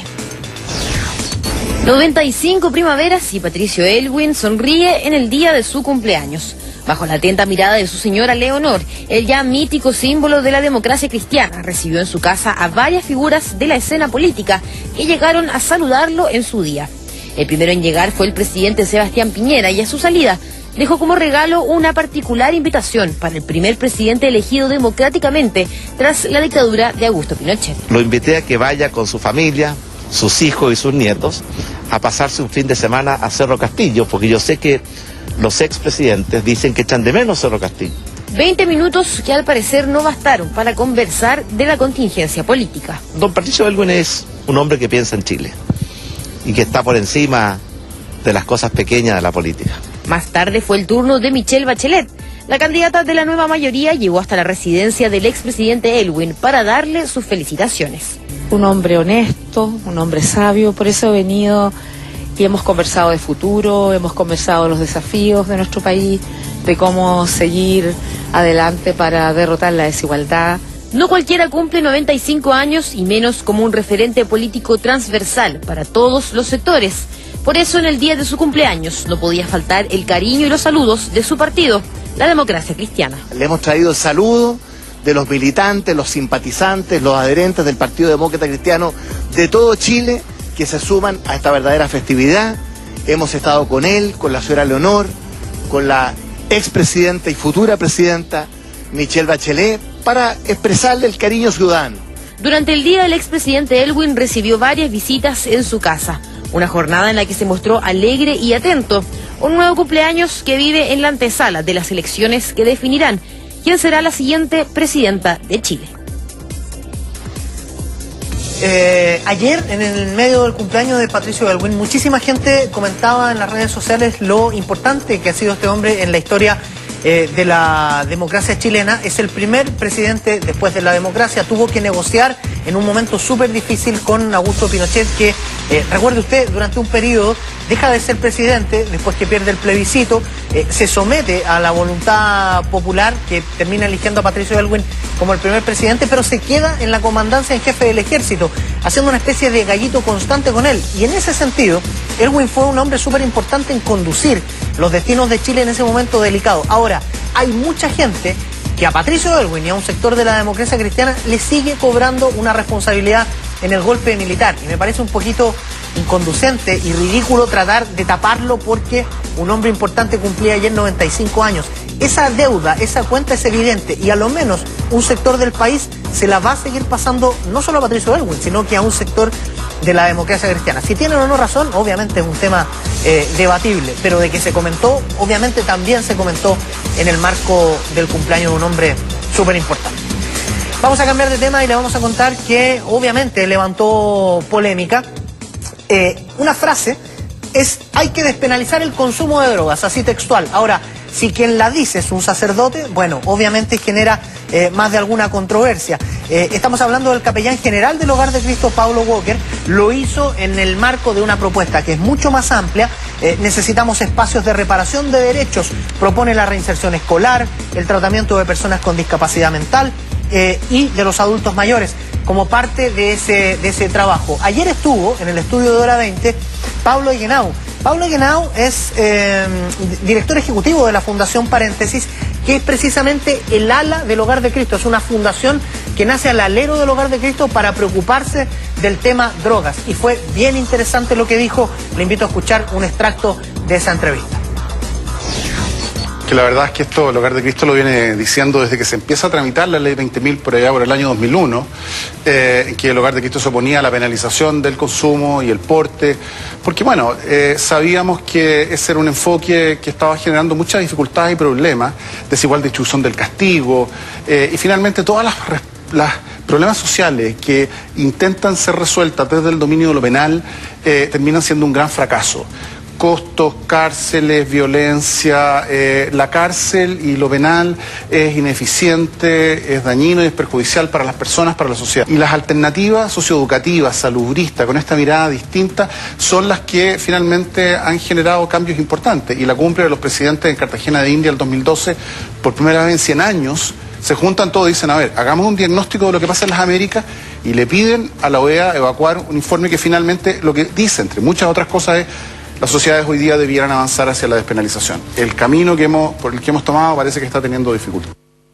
95 primaveras y Patricio Aylwin sonríe en el día de su cumpleaños. Bajo la atenta mirada de su señora Leonor, el ya mítico símbolo de la democracia cristiana recibió en su casa a varias figuras de la escena política que llegaron a saludarlo en su día. El primero en llegar fue el presidente Sebastián Piñera y a su salida dejó como regalo una particular invitación para el primer presidente elegido democráticamente tras la dictadura de Augusto Pinochet. Lo invité a que vaya con su familia, sus hijos y sus nietos, a pasarse un fin de semana a Cerro Castillo, porque yo sé que los expresidentes dicen que echan de menos Cerro Castillo. 20 minutos que al parecer no bastaron para conversar de la contingencia política. Don Patricio Aylwin es un hombre que piensa en Chile y que está por encima de las cosas pequeñas de la política. Más tarde fue el turno de Michelle Bachelet. La candidata de la nueva mayoría llegó hasta la residencia del expresidente Aylwin para darle sus felicitaciones. Un hombre honesto, un hombre sabio, por eso he venido y hemos conversado de futuro, hemos conversado de los desafíos de nuestro país, de cómo seguir adelante para derrotar la desigualdad. No cualquiera cumple 95 años y menos como un referente político transversal para todos los sectores. Por eso en el día de su cumpleaños no podía faltar el cariño y los saludos de su partido, la Democracia Cristiana. Le hemos traído el saludo de los militantes, los simpatizantes, los adherentes del Partido Demócrata Cristiano de todo Chile que se suman a esta verdadera festividad. Hemos estado con él, con la señora Leonor, con la expresidenta y futura presidenta Michelle Bachelet para expresarle el cariño ciudadano. Durante el día, el expresidente Elwin recibió varias visitas en su casa. Una jornada en la que se mostró alegre y atento. Un nuevo cumpleaños que vive en la antesala de las elecciones que definirán quién será la siguiente presidenta de Chile. Ayer, en el medio del cumpleaños de Patricio Elwin, muchísima gente comentaba en las redes sociales lo importante que ha sido este hombre en la historia de la democracia chilena. Es el primer presidente después de la democracia. Tuvo que negociar en un momento súper difícil con Augusto Pinochet, que, recuerde usted, durante un periodo deja de ser presidente después que pierde el plebiscito, se somete a la voluntad popular que termina eligiendo a Patricio Elwin como el primer presidente, pero se queda en la comandancia en jefe del ejército, haciendo una especie de gallito constante con él. Y en ese sentido, Elwin fue un hombre súper importante en conducir los destinos de Chile en ese momento delicado. Ahora, hay mucha gente que a Patricio Elwin y a un sector de la democracia cristiana le sigue cobrando una responsabilidad en el golpe militar. Y me parece un poquito inconducente y ridículo tratar de taparlo porque un hombre importante cumplía ayer 95 años. Esa deuda, esa cuenta es evidente y a lo menos un sector del país se la va a seguir pasando no solo a Patricio Elwin, sino que a un sector de la democracia cristiana. Si tienen o no razón, obviamente es un tema debatible, pero de que se comentó, obviamente también se comentó en el marco del cumpleaños de un hombre súper importante. Vamos a cambiar de tema y le vamos a contar que obviamente levantó polémica. Una frase es: hay que despenalizar el consumo de drogas, así textual. Ahora, si quien la dice es un sacerdote, bueno, obviamente genera más de alguna controversia. Estamos hablando del capellán general del Hogar de Cristo, Paulo Walker. Lo hizo en el marco de una propuesta que es mucho más amplia. Necesitamos espacios de reparación de derechos. Propone la reinserción escolar, el tratamiento de personas con discapacidad mental y de los adultos mayores como parte de ese trabajo. Ayer estuvo en el estudio de Hora 20 Pablo Eguenau. Pablo Eguenau es director ejecutivo de la Fundación Paréntesis, que es precisamente el ala del Hogar de Cristo. Es una fundación que nace al alero del Hogar de Cristo para preocuparse del tema drogas. Y fue bien interesante lo que dijo. Le invito a escuchar un extracto de esa entrevista. Que la verdad es que esto el Hogar de Cristo lo viene diciendo desde que se empieza a tramitar la ley 20.000 por allá por el año 2001, que el Hogar de Cristo se oponía a la penalización del consumo y el porte, porque bueno, sabíamos que ese era un enfoque que estaba generando muchas dificultades y problemas, desigual distribución del castigo, y finalmente todas las problemas sociales que intentan ser resueltas desde el dominio de lo penal terminan siendo un gran fracaso. Costos, cárceles, violencia, la cárcel y lo penal es ineficiente, es dañino y es perjudicial para las personas, para la sociedad. Y las alternativas socioeducativas, salubristas, con esta mirada distinta, son las que finalmente han generado cambios importantes. Y la cumbre de los presidentes en Cartagena de India el 2012, por primera vez en 100 años, se juntan todos y dicen, a ver, hagamos un diagnóstico de lo que pasa en las Américas, y le piden a la OEA evacuar un informe que finalmente lo que dice, entre muchas otras cosas, es: las sociedades hoy día debieran avanzar hacia la despenalización. El camino por el que hemos tomado parece que está teniendo dificultad.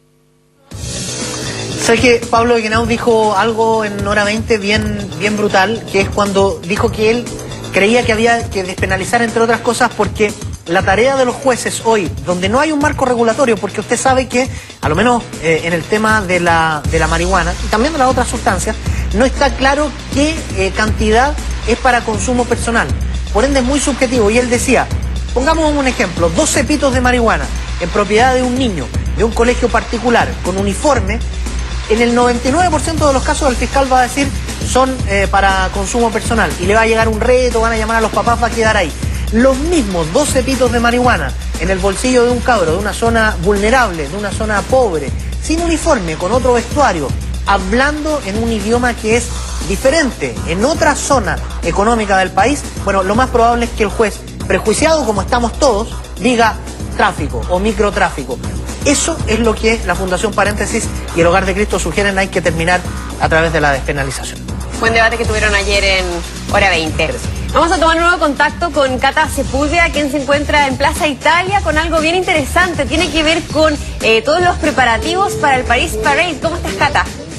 ¿Sabes que Pablo Eguenau dijo algo en Hora 20 bien brutal? Que es cuando dijo que él creía que había que despenalizar, entre otras cosas, porque la tarea de los jueces hoy, donde no hay un marco regulatorio, porque usted sabe que, a lo menos en el tema de la marihuana y también de las otras sustancias, no está claro qué cantidad es para consumo personal. Por ende es muy subjetivo. Y él decía, pongamos un ejemplo, 2 cepitos de marihuana en propiedad de un niño, de un colegio particular, con uniforme, en el 99% de los casos el fiscal va a decir son para consumo personal. Y le va a llegar un reto, van a llamar a los papás, va a quedar ahí. Los mismos 2 cepitos de marihuana en el bolsillo de un cabro, de una zona vulnerable, de una zona pobre, sin uniforme, con otro vestuario, hablando en un idioma que es diferente, en otra zona económica del país, bueno, lo más probable es que el juez, prejuiciado como estamos todos, diga tráfico o microtráfico. Eso es lo que la Fundación Paréntesis y el Hogar de Cristo sugieren, hay que terminar a través de la despenalización. Buen debate que tuvieron ayer en Hora 20. Vamos a tomar un nuevo contacto con Cata Sepúlveda, quien se encuentra en Plaza Italia con algo bien interesante. Tiene que ver con todos los preparativos para el París Parade. ¿Cómo estás, Cata?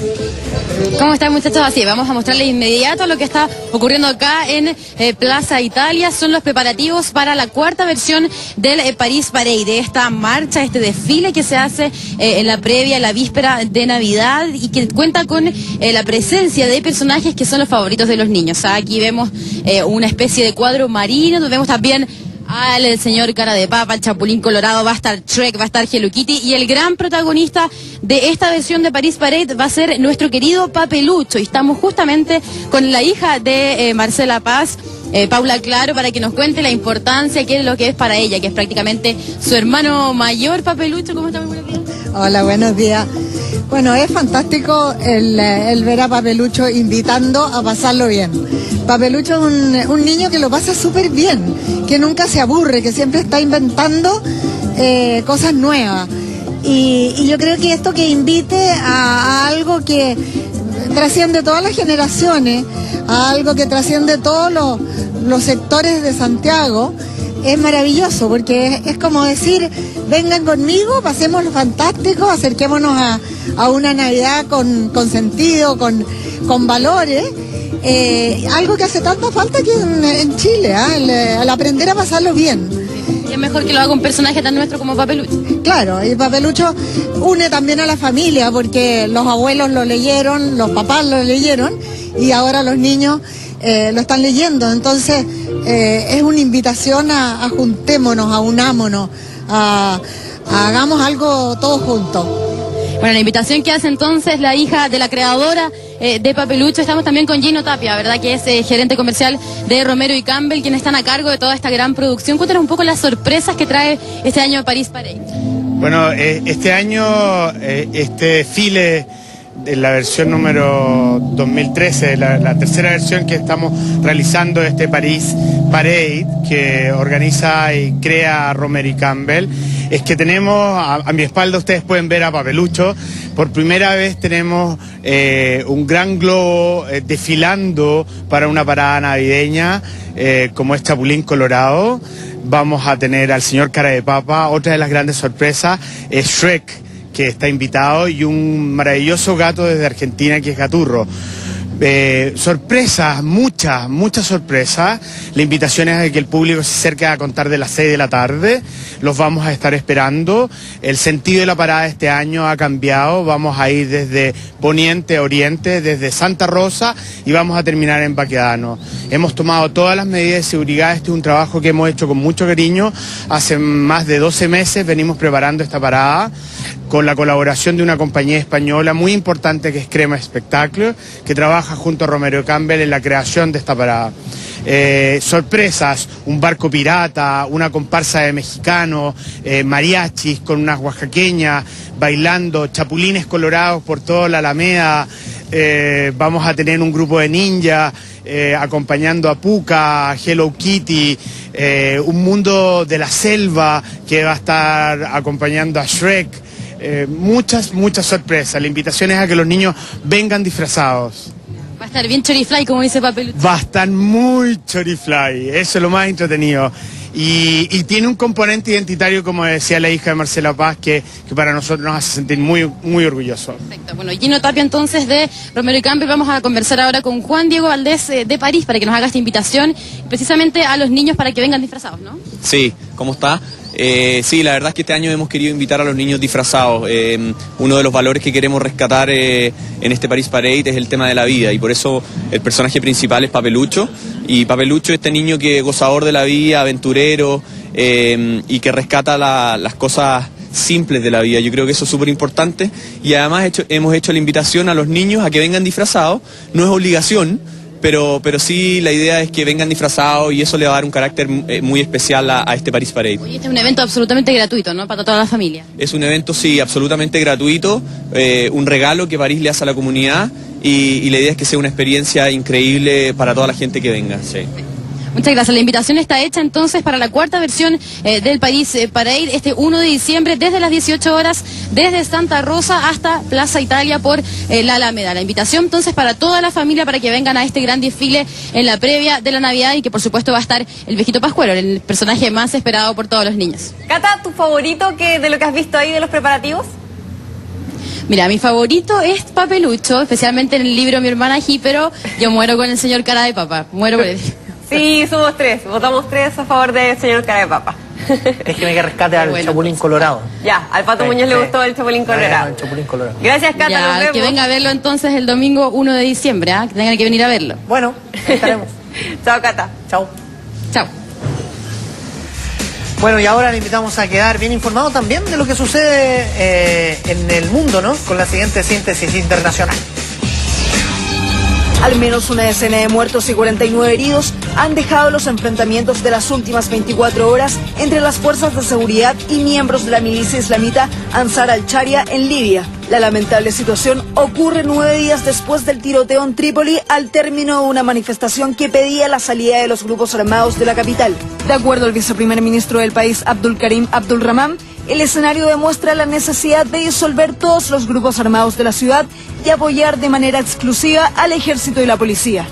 ¿Cómo están, muchachos? Así, vamos a mostrarles de inmediato lo que está ocurriendo acá en Plaza Italia. Son los preparativos para la cuarta versión del Paris Parade, de esta marcha, este desfile que se hace en la previa, la víspera de Navidad, y que cuenta con la presencia de personajes que son los favoritos de los niños. Aquí vemos una especie de cuadro marino, vemos también al señor Cara de Papa, el Chapulín Colorado, va a estar Shrek, va a estar Hello Kitty, y el gran protagonista de esta versión de Paris Parade va a ser nuestro querido Papelucho, y estamos justamente con la hija de Marcela Paz, Paula Claro, para que nos cuente la importancia, qué es lo que es para ella, que es prácticamente su hermano mayor. Papelucho, ¿cómo está? Muy buenos días. Hola, buenos días. Bueno, es fantástico el ver a Papelucho invitando a pasarlo bien. Papelucho es un niño que lo pasa súper bien, que nunca se aburre, que siempre está inventando cosas nuevas. Y yo creo que esto que invite a algo que trasciende todas las generaciones, a algo que trasciende todos los sectores de Santiago, es maravilloso, porque es como decir, vengan conmigo, pasemos lo fantástico, acerquémonos a una Navidad con sentido, con valores, algo que hace tanta falta aquí en Chile, al aprender a pasarlo bien. Y es mejor que lo haga un personaje tan nuestro como Papelucho. Claro, y Papelucho une también a la familia, porque los abuelos lo leyeron, los papás lo leyeron, y ahora los niños lo están leyendo. Entonces es una invitación a juntémonos, a unámonos, hagamos algo todos juntos. Bueno, la invitación que hace entonces la hija de la creadora de Papelucho. Estamos también con Gino Tapia, ¿verdad? Que es gerente comercial de Romero y Campbell, quienes están a cargo de toda esta gran producción. Cuéntanos un poco las sorpresas que trae este año Paris Parade. Bueno, este año este desfile de la versión número 2013, la tercera versión que estamos realizando de este Paris Parade, que organiza y crea Romero y Campbell, es que tenemos, a mi espalda ustedes pueden ver a Papelucho. Por primera vez tenemos un gran globo desfilando para una parada navideña, como es Chapulín Colorado. Vamos a tener al señor Cara de Papa. Otra de las grandes sorpresas es Shrek, que está invitado, y un maravilloso gato desde Argentina que es Gaturro. Sorpresas, muchas sorpresas. La invitación es a que el público se acerque a contar de las 6 de la tarde. Los vamos a estar esperando. El sentido de la parada este año ha cambiado. Vamos a ir desde Poniente a Oriente, desde Santa Rosa, y vamos a terminar en Baquedano. Hemos tomado todas las medidas de seguridad. Este es un trabajo que hemos hecho con mucho cariño. Hace más de 12 meses venimos preparando esta parada, con la colaboración de una compañía española muy importante que es Crema Espectáculo, que trabaja junto a Romero y Campbell en la creación de esta parada. Sorpresas, un barco pirata, una comparsa de mexicanos, mariachis con unas oaxaqueñas bailando, chapulines colorados por toda la Alameda. Vamos a tener un grupo de ninjas acompañando a Pucca, a Hello Kitty, un mundo de la selva que va a estar acompañando a Shrek. Muchas sorpresas. La invitación es a que los niños vengan disfrazados. Va a estar bien chorifly, como dice Papelucho. Va a estar muy chorifly, eso es lo más entretenido. Y tiene un componente identitario, como decía la hija de Marcela Paz, que para nosotros nos hace sentir muy orgullosos. Perfecto. Bueno, Gino Tapia entonces de Romero y Campbell. Vamos a conversar ahora con Juan Diego Valdés de París, para que nos haga esta invitación precisamente a los niños para que vengan disfrazados, ¿no? Sí, ¿cómo está? Sí, la verdad es que este año hemos querido invitar a los niños disfrazados. Uno de los valores que queremos rescatar en este Paris Parade es el tema de la vida, y por eso el personaje principal es Papelucho. Y Papelucho es este niño que es gozador de la vida, aventurero, y que rescata las cosas simples de la vida. Yo creo que eso es súper importante, y además hemos hecho la invitación a los niños a que vengan disfrazados. No es obligación, pero sí la idea es que vengan disfrazados, y eso le va a dar un carácter muy especial a este Paris Parade. Oye, este es un evento absolutamente gratuito, ¿no? Para toda la familia. Es un evento, sí, absolutamente gratuito, un regalo que París le hace a la comunidad, y la idea es que sea una experiencia increíble para toda la gente que venga. Sí. Muchas gracias. La invitación está hecha entonces para la cuarta versión del Paris Parade este 1 de diciembre, desde las 18 horas, desde Santa Rosa hasta Plaza Italia por la Alameda. La invitación entonces para toda la familia, para que vengan a este gran desfile en la previa de la Navidad, y que por supuesto va a estar el viejito Pascuero, el personaje más esperado por todos los niños. Cata, ¿tu favorito de lo que has visto ahí de los preparativos? Mira, mi favorito es Papelucho, especialmente en el libro Mi hermana G, pero yo muero con el señor Cara de Papa, muero por él. Sí, somos tres, votamos tres a favor del señor Cara de Papa. Déjeme que rescate al Chapulín Colorado. Ya, al Pato Muñoz le gustó el Chapulín Colorado. El Chapulín Colorado. Gracias, Cata, Ya, nos vemos. que venga a verlo entonces el domingo 1 de diciembre, ¿ah? Que tengan que venir a verlo. Bueno, estaremos. Chao, Cata. Chao. Chao. Bueno, y ahora le invitamos a quedar bien informado también de lo que sucede en el mundo, ¿no? Con la siguiente síntesis internacional. Al menos una decena de muertos y 49 heridos han dejado los enfrentamientos de las últimas 24 horas entre las fuerzas de seguridad y miembros de la milicia islamita Ansar al-Sharia en Libia. La lamentable situación ocurre 9 días después del tiroteo en Trípoli al término de una manifestación que pedía la salida de los grupos armados de la capital. De acuerdo al viceprimer ministro del país, Abdul Karim Abdul Rahman, el escenario demuestra la necesidad de disolver todos los grupos armados de la ciudad y apoyar de manera exclusiva al ejército y la policía.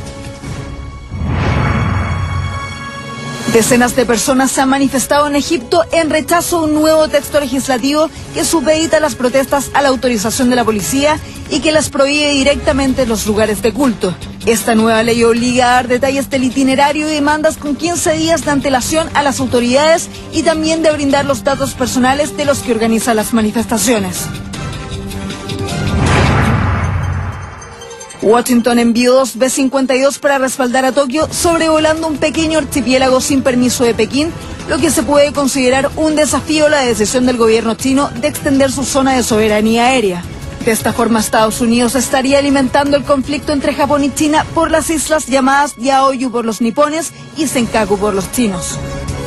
Decenas de personas se han manifestado en Egipto en rechazo a un nuevo texto legislativo que supedita las protestas a la autorización de la policía y que las prohíbe directamente en los lugares de culto. Esta nueva ley obliga a dar detalles del itinerario y demandas con 15 días de antelación a las autoridades y también de brindar los datos personales de los que organizan las manifestaciones. Washington envió 2 B-52 para respaldar a Tokio, sobrevolando un pequeño archipiélago sin permiso de Pekín, lo que se puede considerar un desafío a la decisión del gobierno chino de extender su zona de soberanía aérea. De esta forma, Estados Unidos estaría alimentando el conflicto entre Japón y China por las islas llamadas Diaoyu por los nipones y Senkaku por los chinos.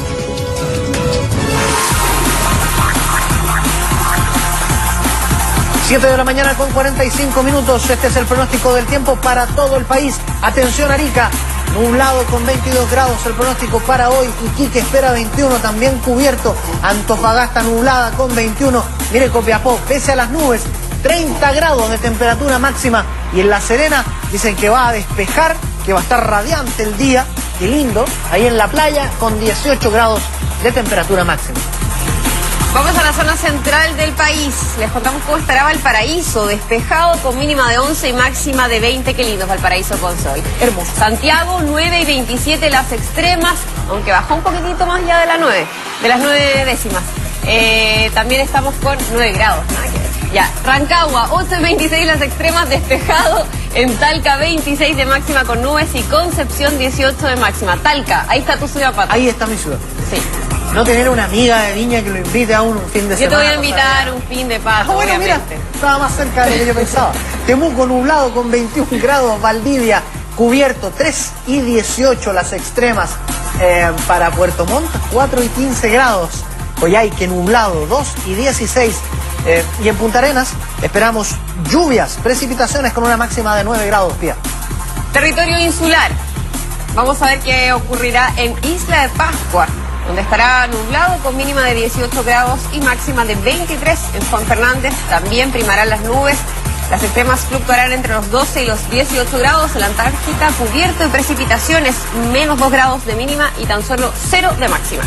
Siete de la mañana con 45 minutos. Este es el pronóstico del tiempo para todo el país. Atención, Arica, nublado con 22 grados el pronóstico para hoy. Iquique espera 21, también cubierto. Antofagasta nublada con 21. Mire, Copiapó, pese a las nubes, 30 grados de temperatura máxima. Y en La Serena dicen que va a despejar, que va a estar radiante el día. Qué lindo, ahí en la playa con 18 grados de temperatura máxima. Vamos a la zona central del país. Les contamos cómo estará Valparaíso, despejado con mínima de 11 y máxima de 20. Qué lindo Valparaíso con sol. Hermoso. Santiago, 9 y 27 las extremas, aunque bajó un poquitito más ya de las 9 décimas. También estamos con 9 grados, nada que ver. Ya, Rancagua, 8 y 26 las extremas, despejado. En Talca, 26 de máxima con nubes y Concepción, 18 de máxima. Talca, ahí está tu ciudad, Pato. Ahí está mi ciudad. Sí. No tener una amiga de Viña que lo invite a un fin de semana. Yo te voy a invitar un fin de paz, bueno, obviamente. mira, estaba más cerca de lo que yo pensaba. Temuco nublado con 21 grados, Valdivia cubierto, 3 y 18 las extremas. Para Puerto Montt, 4 y 15 grados. Coyhaique nublado, 2 y 16. Y en Punta Arenas esperamos lluvias, precipitaciones con una máxima de 9 grados, Pía. Territorio insular. Vamos a ver qué ocurrirá en Isla de Pascua, donde estará nublado con mínima de 18 grados y máxima de 23. En Juan Fernández también primarán las nubes. Las extremas fluctuarán entre los 12 y los 18 grados. En la Antártica cubierto de precipitaciones, menos 2 grados de mínima y tan solo 0 de máxima.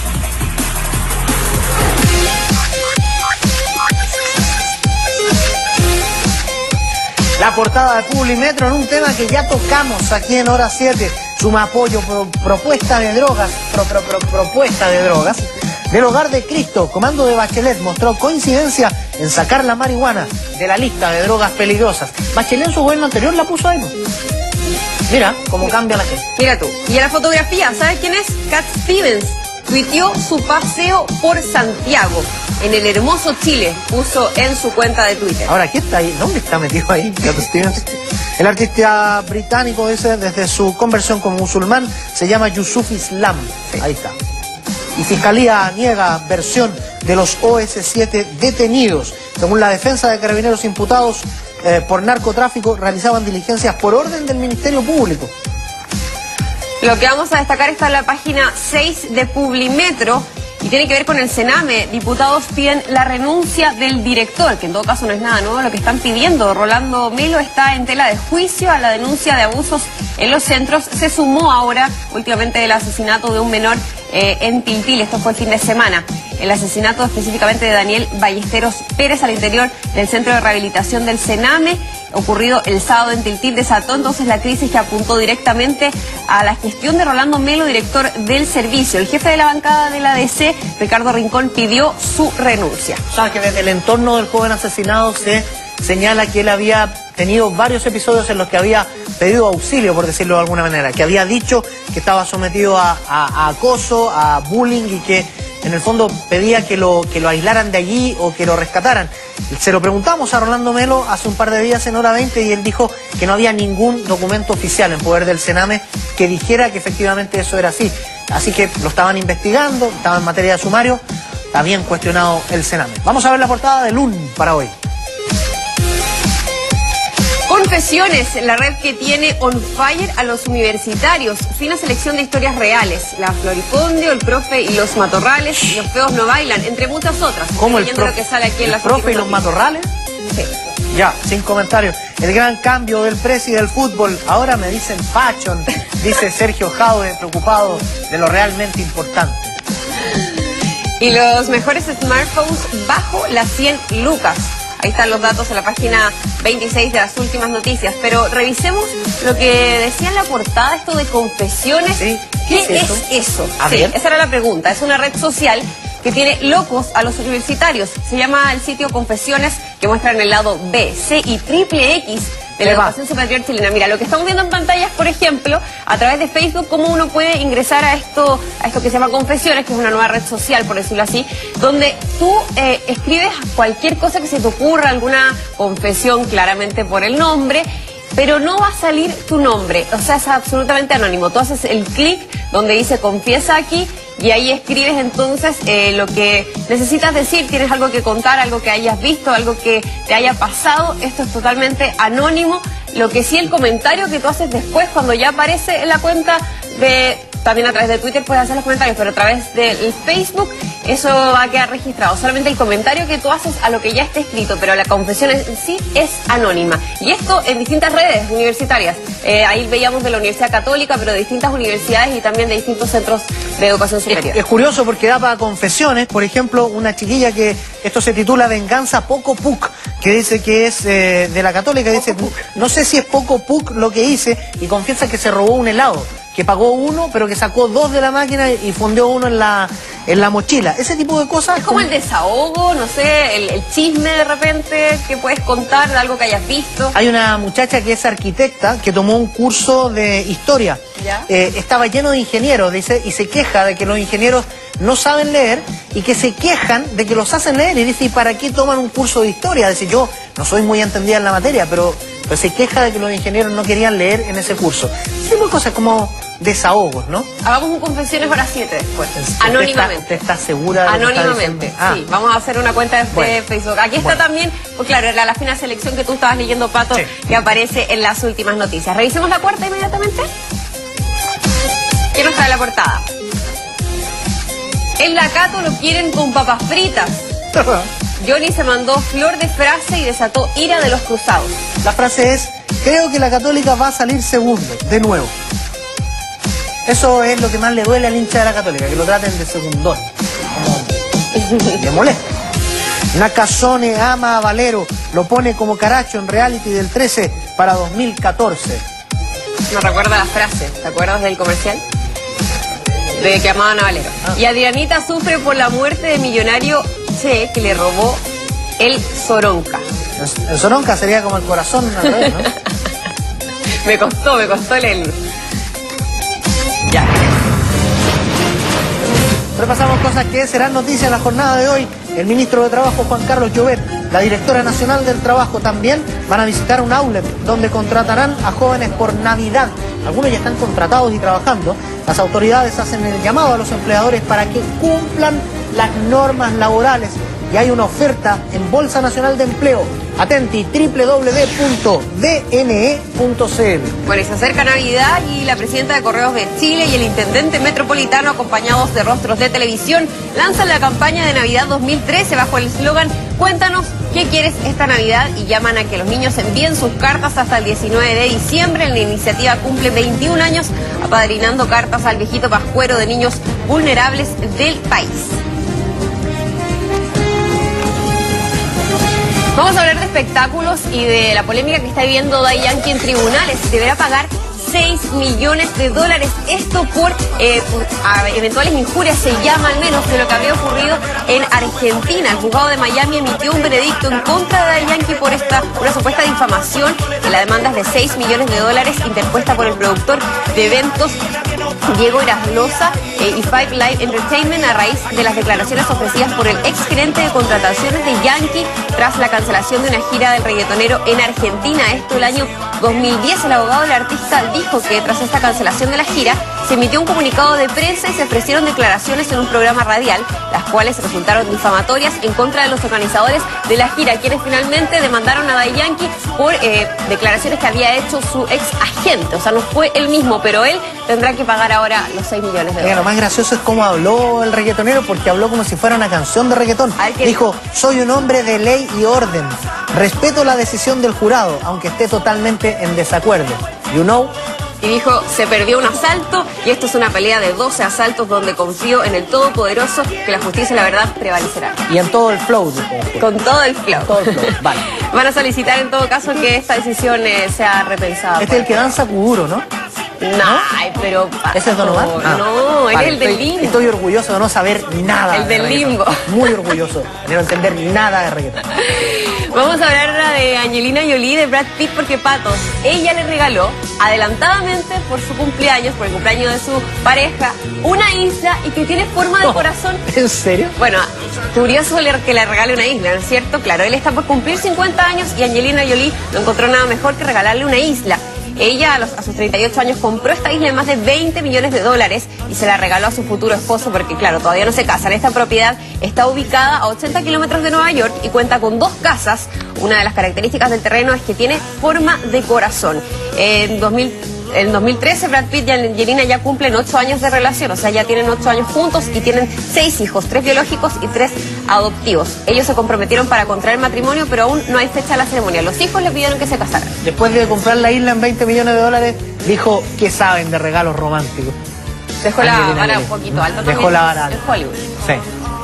La portada de Publimetro en un tema que ya tocamos aquí en Hora 7. Suma apoyo propuesta de drogas, propuesta de drogas. Del Hogar de Cristo, comando de Bachelet mostró coincidencia en sacar la marihuana de la lista de drogas peligrosas. Bachelet en su gobierno anterior la puso ahí, ¿no? Mira cómo cambia la gente. Mira tú. Y en la fotografía, ¿sabes quién es? Cat Stevens. Tuiteó su paseo por Santiago, en el hermoso Chile, puso en su cuenta de Twitter. Ahora, ¿qué está ahí? ¿Dónde está metido ahí Cat Stevens? El artista británico ese, desde su conversión como musulmán, se llama Yusuf Islam. Sí. Ahí está. Y Fiscalía niega versión de los OS7 detenidos. Según la defensa de carabineros imputados por narcotráfico, realizaban diligencias por orden del Ministerio Público. Lo que vamos a destacar está en la página 6 de Publimetro y tiene que ver con el Sename. Diputados piden la renuncia del director, que en todo caso no es nada nuevo lo que están pidiendo. Rolando Melo está en tela de juicio a la denuncia de abusos en los centros. Se sumó ahora últimamente el asesinato de un menor en Tiltil. Esto fue el fin de semana. el asesinato específicamente de Daniel Ballesteros Pérez al interior del Centro de Rehabilitación del Sename, ocurrido el sábado en Tiltil, desató entonces la crisis que apuntó directamente a la gestión de Rolando Melo, director del servicio. El jefe de la bancada de la DC, Ricardo Rincón, pidió su renuncia. Sabes que desde el entorno del joven asesinado se señala que él había tenido varios episodios en los que había pedido auxilio, por decirlo de alguna manera, que había dicho que estaba sometido a acoso, a bullying y que en el fondo pedía que lo aislaran de allí o que lo rescataran. Se lo preguntamos a Rolando Melo hace un par de días en Hora 20 y él dijo que no había ningún documento oficial en poder del Sename que dijera que efectivamente eso era así. Así que lo estaban investigando, estaba en materia de sumario, está bien cuestionado el Sename. Vamos a ver la portada de LUN para hoy. Confesiones, la red que tiene on fire a los universitarios. Fina selección de historias reales. La Floripondio, el profe y los matorrales, y los feos no bailan, entre muchas otras. ¿Cómo el profe, lo que sale aquí en el profe y los matorrales? Sí. Ya, sin comentarios. El gran cambio del presi del fútbol. Ahora me dicen Pachon, dice Sergio Jaude, preocupado de lo realmente importante. Y los mejores smartphones bajo las 100 lucas. Ahí están los datos en la página 26 de las últimas noticias. Pero revisemos lo que decía en la portada, esto de confesiones. ¿Sí? ¿Qué es eso? Sí, esa era la pregunta. Es una red social que tiene locos a los universitarios. Se llama el sitio Confesiones, que muestra en el lado B, C y triple X de la educación superior chilena. Mira, lo que estamos viendo en pantallas, por ejemplo, a través de Facebook, cómo uno puede ingresar a esto que se llama Confesiones, que es una nueva red social, por decirlo así, donde tú escribes cualquier cosa que se te ocurra, alguna confesión claramente por el nombre, pero no va a salir tu nombre, o sea, es absolutamente anónimo. Tú haces el clic donde dice confiesa aquí y ahí escribes entonces lo que necesitas decir. Tienes algo que contar, algo que hayas visto, algo que te haya pasado. Esto es totalmente anónimo. Lo que sí, el comentario que tú haces después, cuando ya aparece en la cuenta de... También a través de Twitter puedes hacer los comentarios, pero a través del Facebook eso va a quedar registrado. Solamente el comentario que tú haces a lo que ya está escrito, pero la confesión en sí es anónima. Y esto en distintas redes universitarias. Ahí veíamos de la Universidad Católica, pero de distintas universidades y también de distintos centros de educación superior. Es curioso porque da para confesiones. Por ejemplo, una chiquilla que esto se titula Venganza Poco Puc, que dice que es de la Católica, dice, no sé si es Poco Puc lo que hice, y confiesa que se robó un helado, que pagó uno, pero que sacó dos de la máquina y fundió uno en la mochila. Ese tipo de cosas. Es como el desahogo, no sé, el chisme de repente que puedes contar de algo que hayas visto. Hay una muchacha que es arquitecta que tomó un curso de historia. Estaba lleno de ingenieros, dice, y se queja de que los ingenieros no saben leer y que se quejan de que los hacen leer. Y dice, ¿y para qué toman un curso de historia? Dice, yo no soy muy entendida en la materia, pero se queja de que los ingenieros no querían leer en ese curso. Sí, pues cosas como desahogos, ¿no? Hagamos un Confesiones Hora 7 después, anónimamente. ¿Te estás segura de anónimamente, sí. Vamos a hacer una cuenta de Facebook. Aquí está también, pues claro, era la fina selección que tú estabas leyendo, Pato, que aparece en las últimas noticias. Revisemos la cuarta inmediatamente. ¿Qué nos trae la portada? En la Cato lo quieren con papas fritas. Johnny se mandó flor de frase y desató ira de los cruzados. La frase es, creo que la Católica va a salir segundo, de nuevo. Eso es lo que más le duele al hincha de la Católica, que lo traten de segundón. Le molesta. Nakazone ama a Valero, lo pone como Caracho en reality del 13 para 2014. Me recuerda la frase, ¿te acuerdas del comercial? De que amaban a Valero. Y Adrianita sufre por la muerte de millonario Che, que le robó el Soronca. El Soronca sería como el corazón al revés, ¿no? me costó leerlo. Ya. Repasamos cosas que serán noticias en la jornada de hoy. El ministro de Trabajo, Juan Carlos Llobet, la directora nacional del Trabajo también van a visitar un outlet donde contratarán a jóvenes por Navidad. Algunos ya están contratados y trabajando. Las autoridades hacen el llamado a los empleadores para que cumplan las normas laborales. Y hay una oferta en Bolsa Nacional de Empleo. Atenti, www.dne.cl. Bueno, y se acerca Navidad y la presidenta de Correos de Chile y el intendente metropolitano, acompañados de rostros de televisión, lanzan la campaña de Navidad 2013 bajo el eslogan "Cuéntanos qué quieres esta Navidad", y llaman a que los niños envíen sus cartas hasta el 19 de diciembre. La iniciativa cumple 21 años apadrinando cartas al viejito pascuero de niños vulnerables del país. Vamos a hablar de espectáculos y de la polémica que está viviendo Daddy Yankee en tribunales. Deberá pagar $6 millones. Esto por eventuales injurias, se llama al menos, de lo que había ocurrido en Argentina. El juzgado de Miami emitió un veredicto en contra de Daddy Yankee por una supuesta difamación. La demanda es de $6 millones interpuesta por el productor de eventos Diego Irasloza y Five Live Entertainment a raíz de las declaraciones ofrecidas por el exgerente de contrataciones de Yankee tras la cancelación de una gira del reggaetonero en Argentina. Esto el año 2010. El abogado del artista dijo que tras esta cancelación de la gira se emitió un comunicado de prensa y se ofrecieron declaraciones en un programa radial, las cuales resultaron difamatorias en contra de los organizadores de la gira, quienes finalmente demandaron a Daddy Yankee por declaraciones que había hecho su ex agente. O sea, no fue él mismo, pero él tendrá que pagar ahora los $6 millones. Lo más gracioso es cómo habló el reggaetonero, porque habló como si fuera una canción de reggaetón. Dijo, soy un hombre de ley y orden. Respeto la decisión del jurado, aunque esté totalmente en desacuerdo. You know. Y dijo, se perdió un asalto y esto es una pelea de 12 asaltos donde confío en el Todopoderoso que la justicia y la verdad prevalecerán. Y en todo el flow. Con todo el flow. Todo el flow, vale. Van a solicitar en todo caso que esta decisión sea repensada. Este es el que danza Kuduro, ¿no? No, pero... ¿Ese es Don Omar? No, él es el del limbo. Estoy orgulloso de no saber nada. El del limbo. Muy orgulloso de no entender nada de reggaetón. Vamos a hablar ahora de Angelina Jolie, de Brad Pitt, porque Patos, ella le regaló adelantadamente por su cumpleaños, por el cumpleaños de su pareja, una isla y que tiene forma de corazón. ¿En serio? Bueno, curioso que le regale una isla, ¿no es cierto? Claro, él está por cumplir 50 años y Angelina Jolie no encontró nada mejor que regalarle una isla. Ella a sus 38 años compró esta isla de más de $20 millones y se la regaló a su futuro esposo porque, claro, todavía no se casan. Esta propiedad está ubicada a 80 kilómetros de Nueva York y cuenta con 2 casas. Una de las características del terreno es que tiene forma de corazón. En 2013 Brad Pitt y Angelina ya cumplen 8 años de relación, o sea, ya tienen 8 años juntos y tienen 6 hijos, 3 biológicos y 3 adoptivos. Ellos se comprometieron para contraer matrimonio, pero aún no hay fecha de la ceremonia. Los hijos le pidieron que se casaran. Después de comprar la isla en $20 millones, dijo que saben de regalos románticos. Dejó la vara un poquito alta. Dejó la vara alta. En Hollywood. Sí.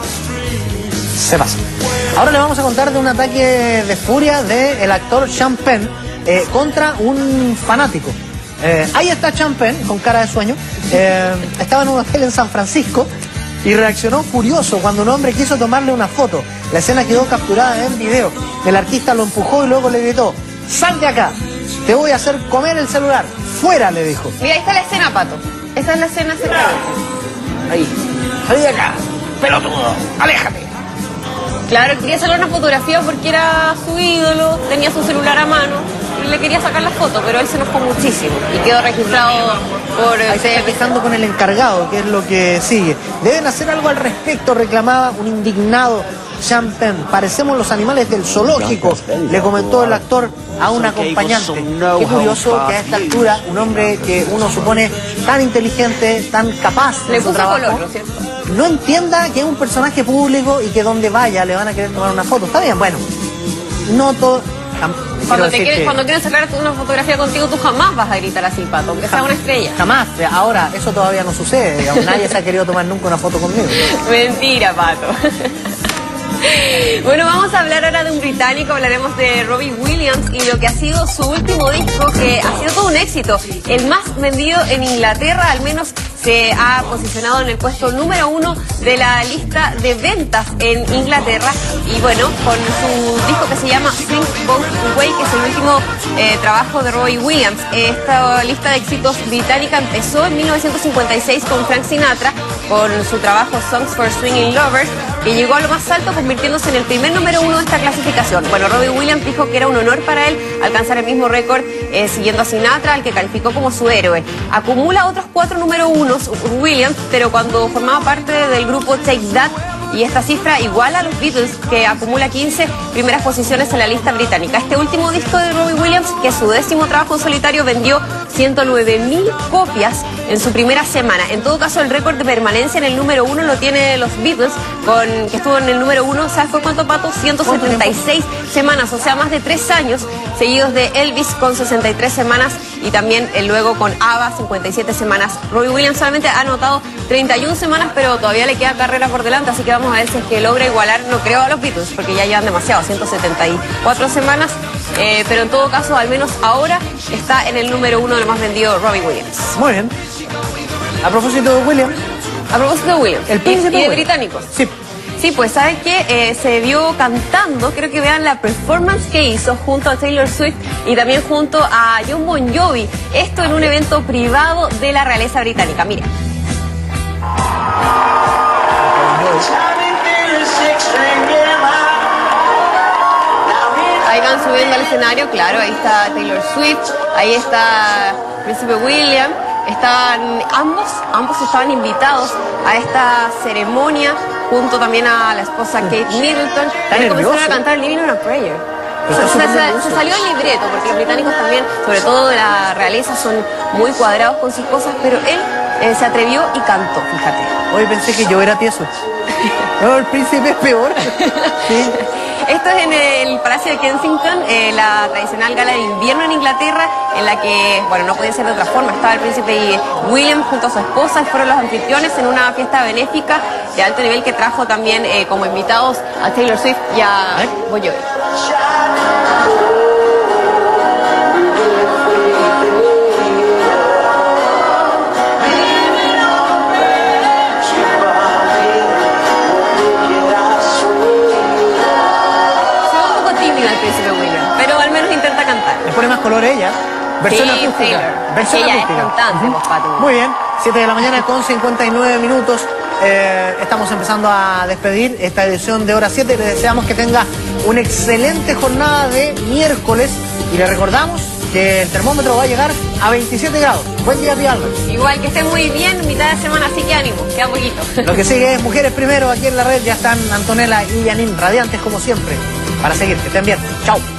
Se pasa. Ahora le vamos a contar de un ataque de furia del actor Sean Penn contra un fanático. Ahí está Sean Penn, con cara de sueño. Estaba en un hotel en San Francisco y reaccionó furioso cuando un hombre quiso tomarle una foto. La escena quedó capturada en video. El artista lo empujó y luego le gritó, ¡sal de acá! Te voy a hacer comer el celular. ¡Fuera!, le dijo. Mira, ahí está la escena, Pato. Esa es la escena cerrada. Ahí. ¡Salí de acá! ¡Pelotudo! ¡Aléjate! Claro, quería sacar una fotografía porque era su ídolo, tenía su celular a mano y le quería sacar la foto, pero él se enojó muchísimo y quedó registrado por... Ahí se está quejando con el encargado, que es lo que sigue. Deben hacer algo al respecto, reclamaba un indignado Sean Penn. Parecemos los animales del zoológico, le comentó el actor a un acompañante. Qué curioso que a esta altura un hombre que uno supone tan inteligente, tan capaz de su trabajo, color, ¿no es cierto?, no entienda que es un personaje público y que donde vaya le van a querer tomar una foto. Está bien, bueno, no todo... Cuando quieren sacar una fotografía contigo, tú jamás vas a gritar así, Pato, aunque sea una estrella. Jamás. Ahora, eso todavía no sucede. Digamos, nadie se ha querido tomar nunca una foto conmigo. Mentira, Pato. Bueno, vamos a hablar ahora de un británico, hablaremos de Robbie Williams y lo que ha sido su último disco, que ha sido todo un éxito. El más vendido en Inglaterra, al menos se ha posicionado en el puesto número 1 de la lista de ventas en Inglaterra. Y bueno, con su disco que se llama Swing Both Way, que es el último trabajo de Robbie Williams. Esta lista de éxitos británica empezó en 1956 con Frank Sinatra, con su trabajo Songs for Swinging Lovers, que llegó a lo más alto convirtiéndose en el primer número 1 de esta clasificación. Bueno, Robbie Williams dijo que era un honor para él alcanzar el mismo récord siguiendo a Sinatra, al que calificó como su héroe. Acumula otros 4 número 1 Williams, pero cuando formaba parte del grupo Take That, y esta cifra iguala a los Beatles, que acumula 15 primeras posiciones en la lista británica. Este último disco de Robbie Williams, que es su 10º trabajo en solitario, vendió 109.000 copias en su primera semana. En todo caso, el récord de permanencia en el número 1 lo tiene los Beatles, que estuvo en el número 1, ¿sabes por cuánto, Pato? 176 semanas, o sea, más de 3 años, seguidos de Elvis con 63 semanas y también luego con ABBA, 57 semanas. Robbie Williams solamente ha anotado 31 semanas, pero todavía le queda carrera por delante, así que vamos a ver si es que logra igualar, no creo, a los Beatles, porque ya llevan demasiado, 174 semanas, pero en todo caso, al menos ahora, está en el número 1 de lo más vendido, Robbie Williams. Muy bien. A propósito de Williams. A propósito de Williams. El príncipe y de británicos. Sí. Sí, pues ¿sabes qué? Se vio cantando, creo que vean la performance que hizo junto a Taylor Swift y también junto a Jon Bon Jovi. Esto en un evento privado de la realeza británica. Mira. Ahí van subiendo al escenario, claro, ahí está Taylor Swift, ahí está Príncipe William. Ambos estaban invitados a esta ceremonia, junto también a la esposa Kate Middleton. Ahí comenzaron a cantar Living on a Prayer. Se salió el libreto, porque los británicos también, sobre todo de la realeza, son muy cuadrados con sus cosas, pero él se atrevió y cantó, fíjate. Hoy pensé que yo era tieso. No, el príncipe es peor. Sí. Esto es en el Palacio de Kensington, la tradicional gala de invierno en Inglaterra, en la que, bueno, no podía ser de otra forma. Estaba el príncipe William junto a su esposa y fueron los anfitriones en una fiesta benéfica de alto nivel que trajo también como invitados a Taylor Swift y a Bon Jovi. Pero al menos intenta cantar. Le pone más color ella. Versión acústica. Versión ella acústica. Es cantante, Muy bien. 7 de la mañana con 59 minutos. Estamos empezando a despedir esta edición de Hora 7. Le deseamos que tenga una excelente jornada de miércoles. Y le recordamos que el termómetro va a llegar a 27 grados. Buen día, Pia Álvarez. Igual que esté muy bien, mitad de semana, así que ánimo, queda poquito. Lo que sigue es Mujeres Primero aquí en la red. Ya están Antonella y Janine, radiantes como siempre. Para seguir, que estén bien. Chao.